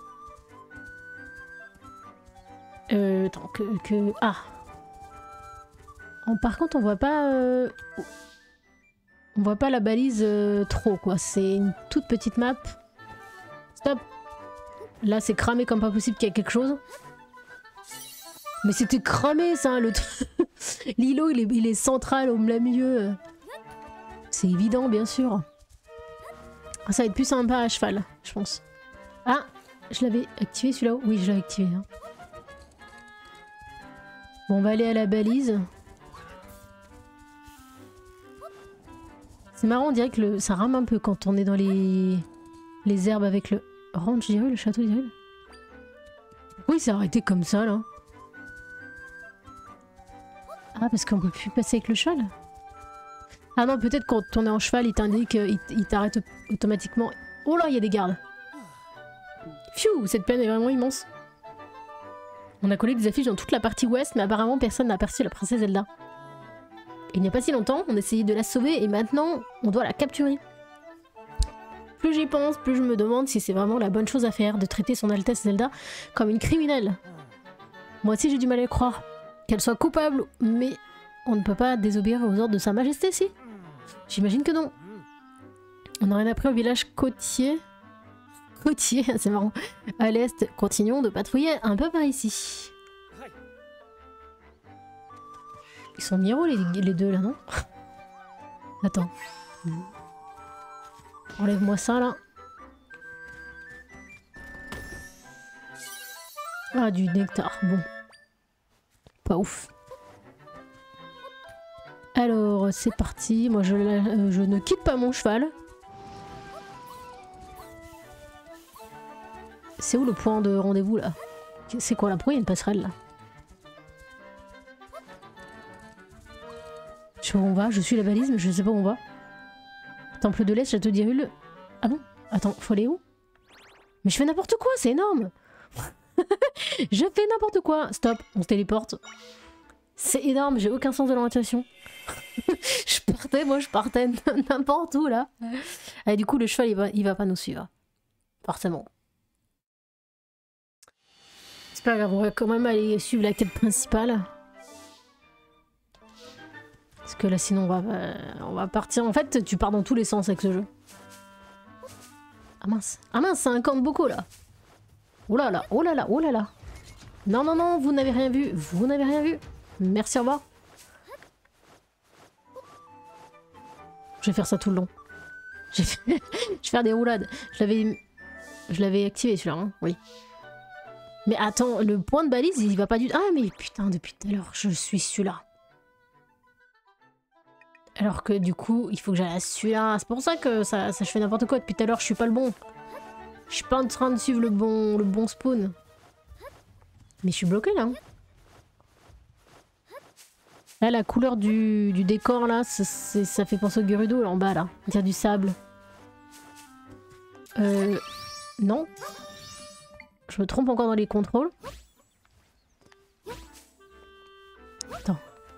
Euh, attends, que... que... Ah. Oh, par contre, on voit pas... Euh... On voit pas la balise euh, trop, quoi. C'est une toute petite map. Stop. Là, c'est cramé comme pas possible qu'il y a quelque chose. Mais c'était cramé, ça, le... L'îlot, il est, il est central, au milieu. C'est évident, bien sûr. Ah, ça va être plus sympa à cheval, je pense. Ah, je l'avais activé, celui-là. Oui, je l'avais activé. Hein. Bon, on va aller à la balise. C'est marrant, on dirait que le... ça rame un peu quand on est dans les, les herbes avec le ranch d'Hyrule, le château d'Hyrule. Oui, ça aurait été comme ça, là. Ah, parce qu'on peut plus passer avec le cheval? Ah non, peut-être quand on est en cheval, il t'indique, il, il t'arrête automatiquement. Oh là, il y a des gardes. Pfiou, cette plaine est vraiment immense. On a collé des affiches dans toute la partie ouest, mais apparemment personne n'a aperçu la princesse Zelda. Et il n'y a pas si longtemps, on essayait de la sauver et maintenant, on doit la capturer. Plus j'y pense, plus je me demande si c'est vraiment la bonne chose à faire de traiter son Altesse Zelda comme une criminelle. Moi aussi j'ai du mal à le croire. Qu'elle soit coupable, mais on ne peut pas désobéir aux ordres de sa majesté, si? J'imagine que non. On n'a rien appris au village côtier. Côtier, c'est marrant. À l'est, continuons de patrouiller un peu par ici. Ils sont miro les, les deux là, non? Attends. Enlève-moi ça là. Ah, du nectar, bon. Pas ouf. Alors, c'est parti. Moi, je, euh, je ne quitte pas mon cheval. C'est où le point de rendez-vous là? C'est quoi là? Pourquoi il y a une passerelle là? Je sais pas où on va, je suis la balise, mais je sais pas où on va. Temple de l'Est, château d'Hyrule. Ah bon? Attends, faut aller où? Mais je fais n'importe quoi, c'est énorme! Je fais n'importe quoi! Stop, on se téléporte. C'est énorme, j'ai aucun sens de l'orientation. Je partais, moi je partais n'importe où là. Et du coup, le cheval il va, il va pas nous suivre. Forcément. C'est pas grave, on va quand même aller suivre la quête principale. Parce que là sinon on va, euh, on va partir. En fait, tu pars dans tous les sens avec ce jeu. Ah mince. Ah mince, ça incante beaucoup là. Oh là là, oh là là, oh là là. Non, non, non, vous n'avez rien vu. Vous n'avez rien vu. Merci, au revoir. Je vais faire ça tout le long. Je vais faire, je vais faire des roulades. Je l'avais... Je l'avais activé celui-là, hein, oui. Mais attends, le point de balise, il va pas du... Ah mais putain, depuis tout à l'heure, je suis celui-là. Alors que du coup, il faut que j'aille à celui-là. C'est pour ça que ça, ça je fais n'importe quoi. Depuis tout à l'heure, je suis pas le bon. Je suis pas en train de suivre le bon, le bon spawn. Mais je suis bloqué là. Là, la couleur du, du décor là, c'est, c'est, ça fait penser au Gerudo là en bas là. On dirait du sable. Euh... Non. Je me trompe encore dans les contrôles. Attends.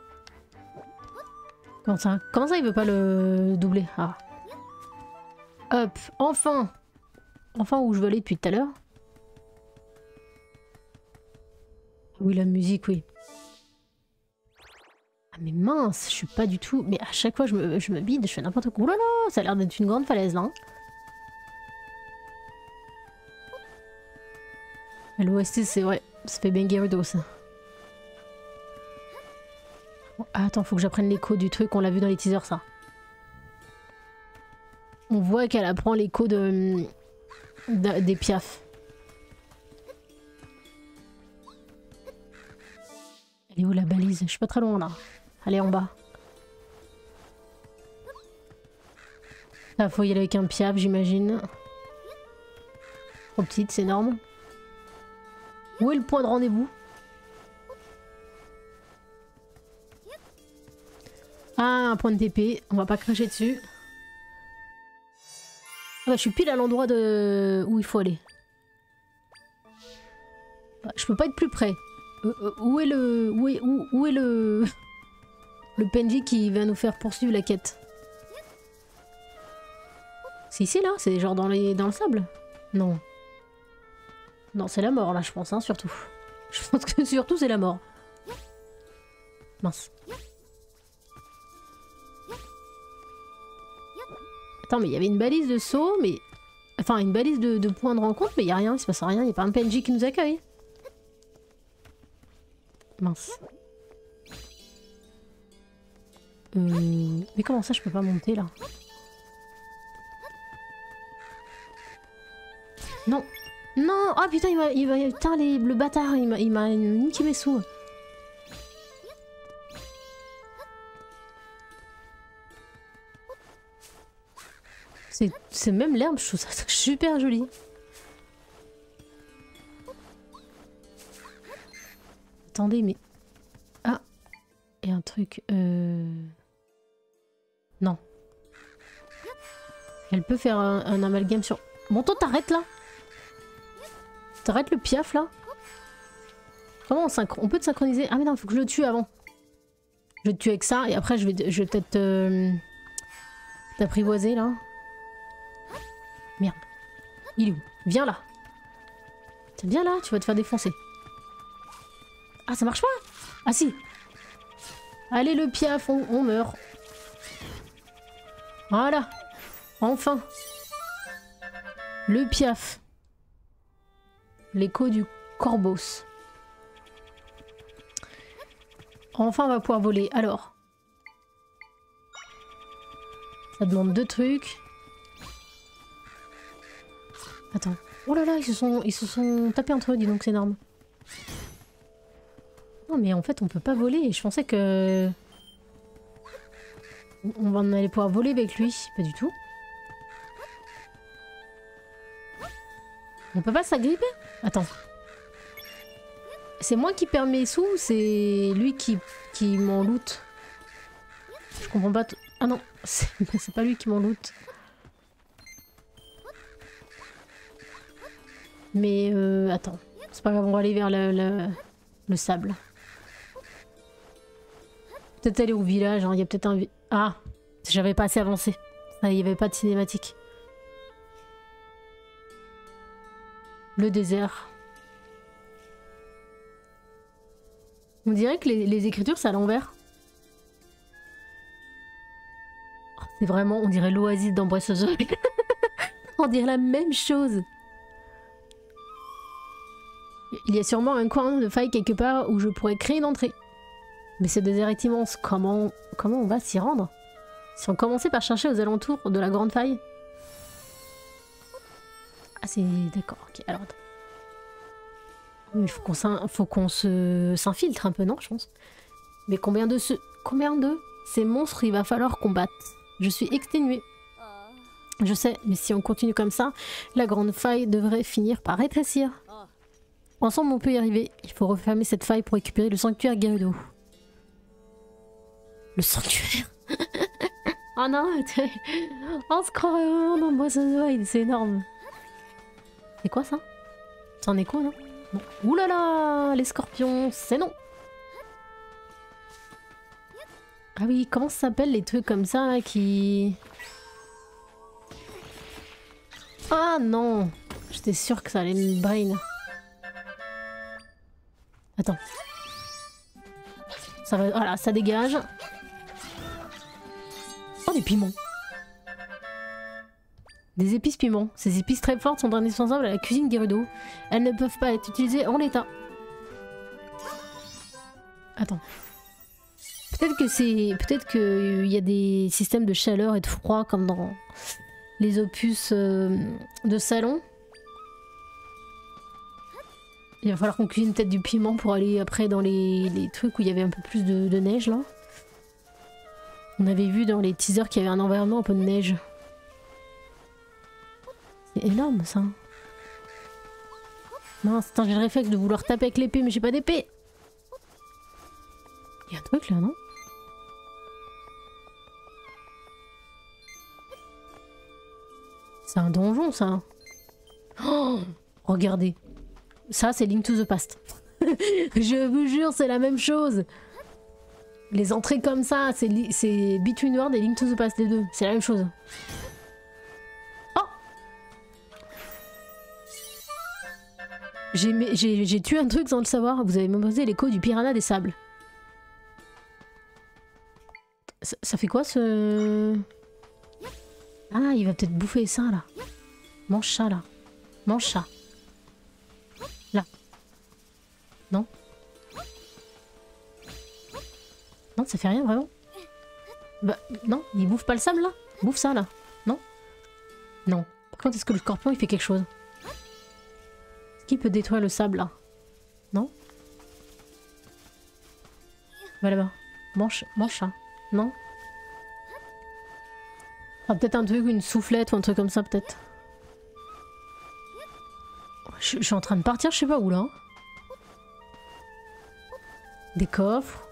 Comment ça? Comment ça il veut pas le doubler? Ah. Hop, enfin. Enfin où je veux aller depuis tout à l'heure. Oui, la musique, oui. Ah mais mince, je suis pas du tout... Mais à chaque fois je me, je me bide, je fais n'importe quoi. Oh là là, ça a l'air d'être une grande falaise là. Hein. L'O S T c'est vrai, ça fait bien Gerudo ça. Oh, attends, faut que j'apprenne l'écho du truc, on l'a vu dans les teasers ça. On voit qu'elle apprend l'écho de, de... des piafs. Elle est où la balise? Je suis pas très loin là. Elle est en bas. Là, faut y aller avec un piaf, j'imagine. Trop petite, c'est énorme. Où est le point de rendez-vous? Ah, un point de T P. On va pas cracher dessus. Ah bah, je suis pile à l'endroit de... où il faut aller. Bah, je peux pas être plus près. Euh, euh, où est le... Où est, où, où est le... Le P N J qui va nous faire poursuivre la quête? C'est ici là? C'est genre dans, les... dans le sable? Non. Non, c'est la mort là, je pense, hein, surtout. Je pense que surtout c'est la mort. Mince. Attends, mais il y avait une balise de saut, mais... Enfin, une balise de, de point de rencontre, mais il n'y a rien, il se passe rien, il n'y a pas un P N J qui nous accueille. Mince. Euh... Mais comment ça, je peux pas monter, là? Non. Non. Ah, putain, il m'a... Il m'a... Putain, les... le bâtard, il m'a... Il m'a niqué mes sous. C'est même l'herbe, je trouve ça super joli. Attendez, mais... Ah, il y a un truc... Euh... Non. Elle peut faire un, un amalgame sur... Bon, toi, t'arrêtes là. T'arrêtes le piaf là. Comment on synchro... On peut te synchroniser? Ah mais non, faut que je le tue avant. Je vais te tuer avec ça et après je vais, je vais peut-être euh... t'apprivoiser là. Merde. Il est où? Viens là. Tiens, viens là, tu vas te faire défoncer. Ah, ça marche pas? Ah si. Allez, le piaf, on, on meurt. Voilà. Enfin. Le piaf. L'écho du Corvos. Enfin, on va pouvoir voler. Alors. Ça demande deux trucs. Attends. Oh là là, ils se sont, ils se sont tapés entre eux, dis donc, c'est énorme. Non, mais en fait, on peut pas voler. Je pensais que... On allait pouvoir voler avec lui. Pas du tout. On peut pas s'agripper? Attends. C'est moi qui perds mes sous ou c'est lui qui, qui m'en loot? Je comprends pas... Ah non, c'est pas lui qui m'en loot. Mais euh, attends, c'est pas grave, on va aller vers le, le, le sable. Peut-être aller au village, hein. Il y a peut-être un... Ah, j'avais pas assez avancé. Ah, il n'y avait pas de cinématique. Le désert. On dirait que les, les écritures c'est à l'envers. Oh, c'est vraiment, on dirait l'oasis dans Breath of the Wild. On dirait la même chose. Il y a sûrement un coin de faille quelque part où je pourrais créer une entrée. Mais ce désert est immense. Comment, comment on va s'y rendre? Si on commençait par chercher aux alentours de la grande faille. Ah c'est... D'accord, ok, alors attends. Il faut qu'on s'in- faut qu'on se s'infiltre un peu, non, je pense. Mais combien de ce... Combien de ces monstres il va falloir combattre? Je suis exténuée. Je sais, mais si on continue comme ça, la grande faille devrait finir par rétrécir. Ensemble, on peut y arriver. Il faut refermer cette faille pour récupérer le sanctuaire Gerudo. Le sanctuaire. Oh non, on se croirait vraiment dans Breath of the Wild, c'est énorme. C'est quoi ça? C'en est quoi, non? Bon. Ouh là là, les scorpions, c'est non. Ah oui, comment ça s'appelle les trucs comme ça là, qui... Ah non, j'étais sûre que ça allait me brain. Attends. Ça va... Voilà, ça dégage. Oh, des piments. Des épices piments. Ces épices très fortes sont indispensables à la cuisine Gerudo. Elles ne peuvent pas être utilisées en l'état. Attends. Peut-être que c'est... Peut-être qu'il y a des systèmes de chaleur et de froid comme dans les opus euh, de salon. Il va falloir qu'on cuisine peut-être du piment pour aller après dans les, les trucs où il y avait un peu plus de, de neige là. On avait vu dans les teasers qu'il y avait un environnement un peu de neige. C'est énorme ça. Mince, attends, j'ai le réflexe de vouloir taper avec l'épée mais j'ai pas d'épée. Il y a un truc là, non? C'est un donjon ça. Oh, regardez. Ça c'est Link to the Past. Je vous jure c'est la même chose. Les entrées comme ça, c'est Between Worlds et Link to the Past les deux. C'est la même chose. Oh, j'ai tué un truc sans le savoir. Vous avez mémorisé l'écho du piranha des sables. Ça, ça fait quoi ce... Ah, il va peut-être bouffer ça là. Mange ça là. Mange ça. Là. Non? Non, ça fait rien vraiment. Bah non, il bouffe pas le sable là. Bouffe ça là. Non? Non. Par contre, est-ce que le scorpion il fait quelque chose? Est-ce qu'il peut détruire le sable là? Non? Va là-bas. Mange, mange ça. Non? Ah, peut-être un truc, une soufflette ou un truc comme ça peut-être. Je, je suis en train de partir, je sais pas où là. Des coffres.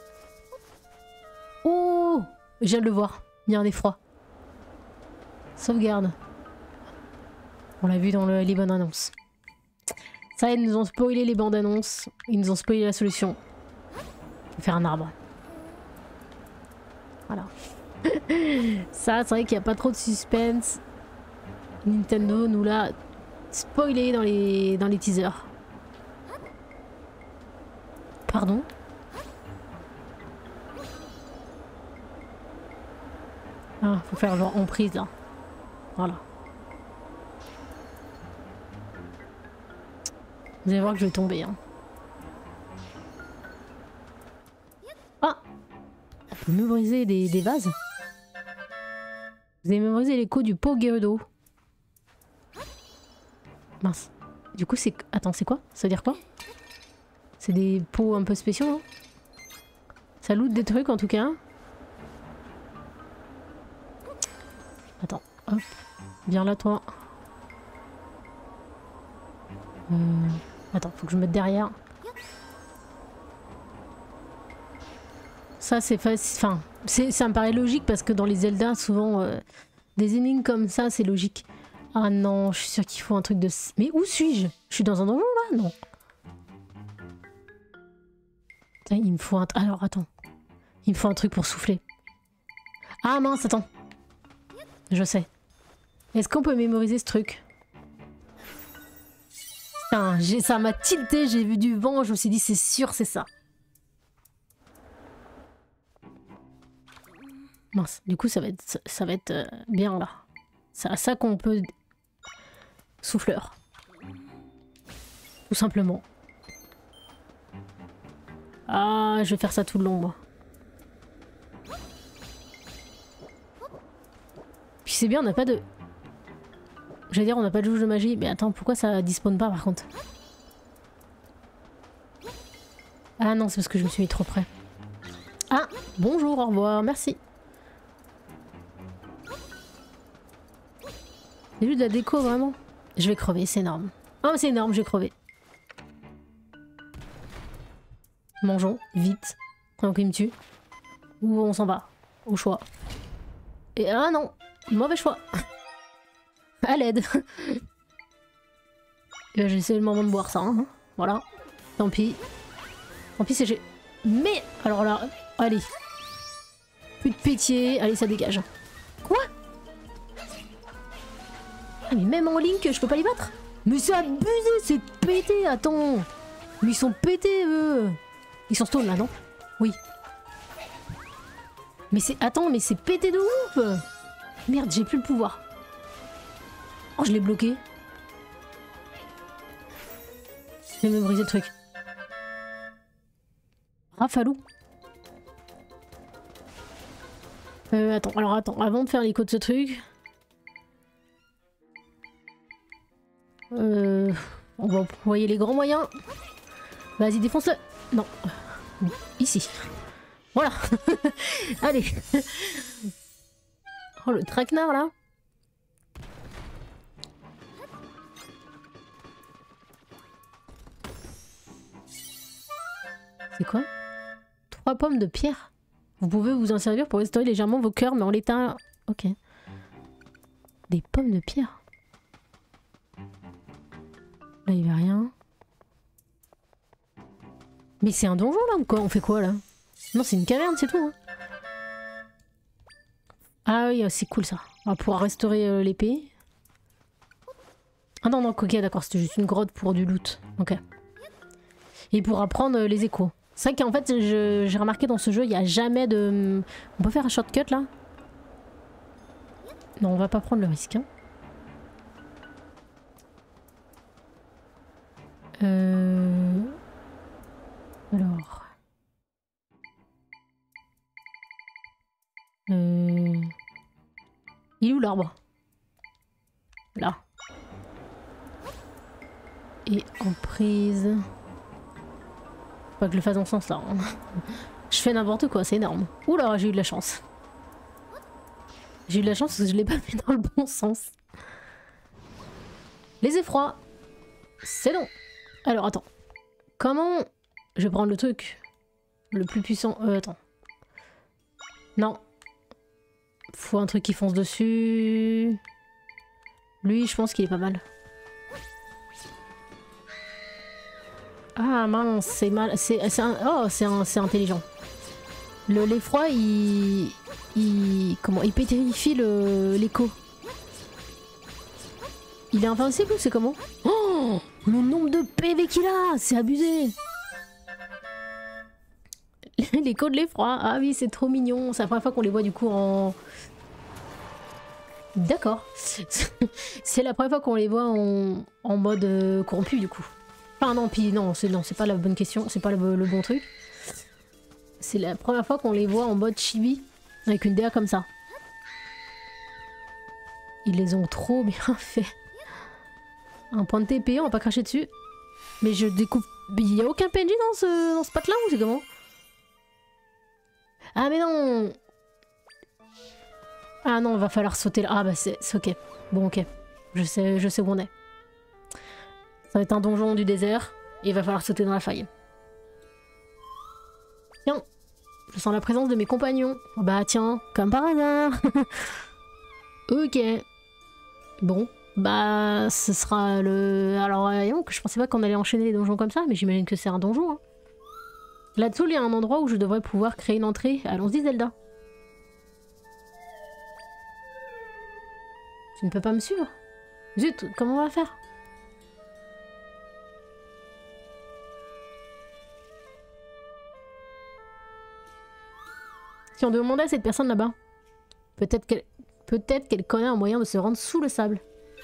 Oh! Je viens de le voir. Il y a un effroi. Sauvegarde. On l'a vu dans le, les bandes annonces. Ça, ils nous ont spoilé les bandes annonces. Ils nous ont spoilé la solution. Faut faire un arbre. Voilà. Ça, c'est vrai qu'il n'y a pas trop de suspense. Nintendo nous l'a spoilé dans les, dans les teasers. Pardon? Ah, faut faire genre en prise là. Voilà. Vous allez voir que je vais tomber. Hein. Ah! On peut mémoriser des, des vases. Vous avez mémorisé l'écho du pot Gerudo. Mince. Du coup, c'est... Attends, c'est quoi? Ça veut dire quoi? C'est des pots un peu spéciaux, hein? Ça loot des trucs en tout cas. Attends, hop. Viens là, toi. Euh... Attends, faut que je me mette derrière. Ça, c'est facile. Enfin, ça me paraît logique parce que dans les Zelda, souvent, euh, des énigmes comme ça, c'est logique. Ah non, je suis sûre qu'il faut un truc de... Mais où suis-je? Je suis dans un donjon là? Non. Putain, il me faut un... Alors, attends. Il me faut un truc pour souffler. Ah mince, attends. Je sais. Est-ce qu'on peut mémoriser ce truc? Putain, ça m'a tilté, j'ai vu du vent, je me suis dit c'est sûr, c'est ça. Mince, du coup ça va être, ça va être euh, bien là. C'est à ça qu'on peut... Souffleur. Tout simplement. Ah, je vais faire ça tout le long moi. c'est bien, on n'a pas de... J'allais dire on n'a pas de jauge de magie, mais attends, pourquoi ça dispawn pas par contre? Ah non, c'est parce que je me suis mis trop près. Ah, bonjour, au revoir, merci. J'ai vu de la déco vraiment. Je vais crever, c'est énorme. Ah mais c'est énorme, je vais crever. Mangeons, vite. Donc il me tue. Ou on s'en va. Au choix. Et ah non, mauvais choix. À l'aide. J'ai essayé le moment de boire ça. Hein. Voilà. Tant pis. Tant pis c'est j'ai... Mais alors là, allez. Plus de pitié. Allez, ça dégage. Quoi? Ah mais même en Link, je peux pas les battre? Mais c'est abusé, c'est pété, attends. Mais ils sont pétés, eux. Ils sont stone là, non? Oui. Mais c'est... Attends, mais c'est pété de ouf. Merde, j'ai plus le pouvoir. Oh, je l'ai bloqué. Je vais me briser le truc. Rafalou. Euh, attends, alors attends, avant de faire l'écho de ce truc... Euh, on va employer les grands moyens. Vas-y, défonce-le. Non. Ici. Voilà. Allez. Oh, le traquenard, là. C'est quoi? Trois pommes de pierre. Vous pouvez vous en servir pour restaurer légèrement vos cœurs, mais en l'état... Ok. Des pommes de pierre. Là, il n'y avait rien. Mais c'est un donjon, là, ou quoi? On fait quoi, là? Non, c'est une caverne, c'est tout. Hein. Ah oui, c'est cool, ça. On va pouvoir restaurer euh, l'épée. Ah non, non, ok, d'accord, c'était juste une grotte pour du loot. Ok. Et pour apprendre euh, les échos. C'est vrai qu'en fait, j'ai remarqué dans ce jeu, il n'y a jamais de... On peut faire un shortcut, là? Non, on va pas prendre le risque, hein. Euh... Alors... Euh... Il est où l'arbre? Là. Et en prise... Faut pas que je le fasse dans ce sens là. Hein. Je fais n'importe quoi, c'est énorme. Oula, j'ai eu de la chance. J'ai eu de la chance parce que je l'ai pas fait dans le bon sens. Les effrois. C'est long. Alors attends. Comment... Je vais prendre le truc le plus puissant... Euh, attends. Non. Faut un truc qui fonce dessus. Lui, je pense qu'il est pas mal. Ah mince, c'est mal... C'est oh, c'est intelligent. Le l'effroi, il... Il... Comment? Il pétrifie l'écho. Il est invincible ou c'est comment? Oh, le nombre de P V qu'il a, c'est abusé. L'écho de l'effroi. Ah oui, c'est trop mignon. C'est la première fois qu'on les voit du coup en... D'accord. C'est la première fois qu'on les voit en, en mode euh, corrompu du coup. Enfin non, puis non, c'est non, c'est pas la bonne question, c'est pas le, le bon truc. C'est la première fois qu'on les voit en mode chibi avec une D A comme ça. Ils les ont trop bien fait. Un point de T P, on va pas cracher dessus. Mais je découpe... Il y a aucun P N J dans ce, dans ce pack là ou c'est comment? Ah mais non. Ah non, va falloir sauter là. Ah bah c'est ok. Bon ok. Je sais, je sais où on est. Ça va être un donjon du désert. Et il va falloir sauter dans la faille. Tiens. Je sens la présence de mes compagnons. Bah tiens, comme par hasard. Ok. Bon. Bah ce sera le... Alors euh, je pensais pas qu'on allait enchaîner les donjons comme ça. Mais j'imagine que c'est un donjon. Hein. Là-dessous, il y a un endroit où je devrais pouvoir créer une entrée. Allons-y, Zelda. Tu ne peux pas me suivre? Zut, comment on va faire? Si on demandait à cette personne là-bas, peut-être qu'elle peut-être qu'elle connaît un moyen de se rendre sous le sable.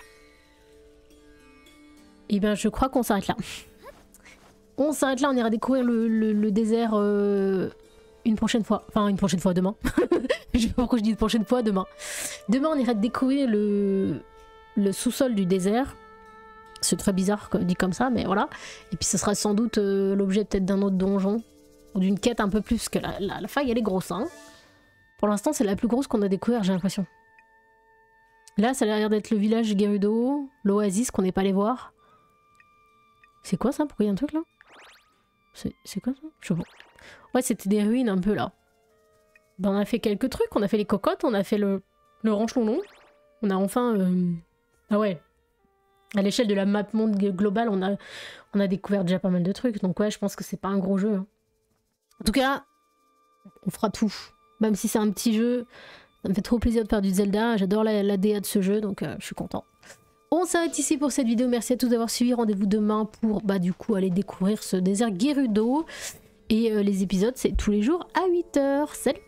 Eh bien, je crois qu'on s'arrête là. On s'arrête là, on ira découvrir le, le, le désert euh, une prochaine fois. Enfin, une prochaine fois, demain. Je sais pas pourquoi je dis une prochaine fois, demain. Demain, on ira découvrir le, le sous-sol du désert. C'est très bizarre dit comme ça, mais voilà. Et puis ce sera sans doute euh, l'objet peut-être d'un autre donjon. Ou d'une quête un peu plus, parce que la, la, la faille, elle est grosse. Hein. Pour l'instant, c'est la plus grosse qu'on a découvert, j'ai l'impression. Là, ça a l'air d'être le village Gerudo, l'oasis qu'on n'est pas allé voir. C'est quoi ça? Pourquoi il y a un truc là? C'est quoi ça? Je sais pas. Ouais, c'était des ruines un peu là. Ben, on a fait quelques trucs, on a fait les cocottes, on a fait le, le ranch long. On a enfin... Euh... Ah ouais. À l'échelle de la map monde globale, on a, on a découvert déjà pas mal de trucs. Donc ouais, je pense que c'est pas un gros jeu. Hein. En tout cas, on fera tout. Même si c'est un petit jeu, ça me fait trop plaisir de faire du Zelda. J'adore la, la D A de ce jeu, donc euh, je suis content. On s'arrête ici pour cette vidéo. Merci à tous d'avoir suivi. Rendez-vous demain pour bah, du coup aller découvrir ce désert Gerudo. Et euh, les épisodes, c'est tous les jours à huit heures. Salut!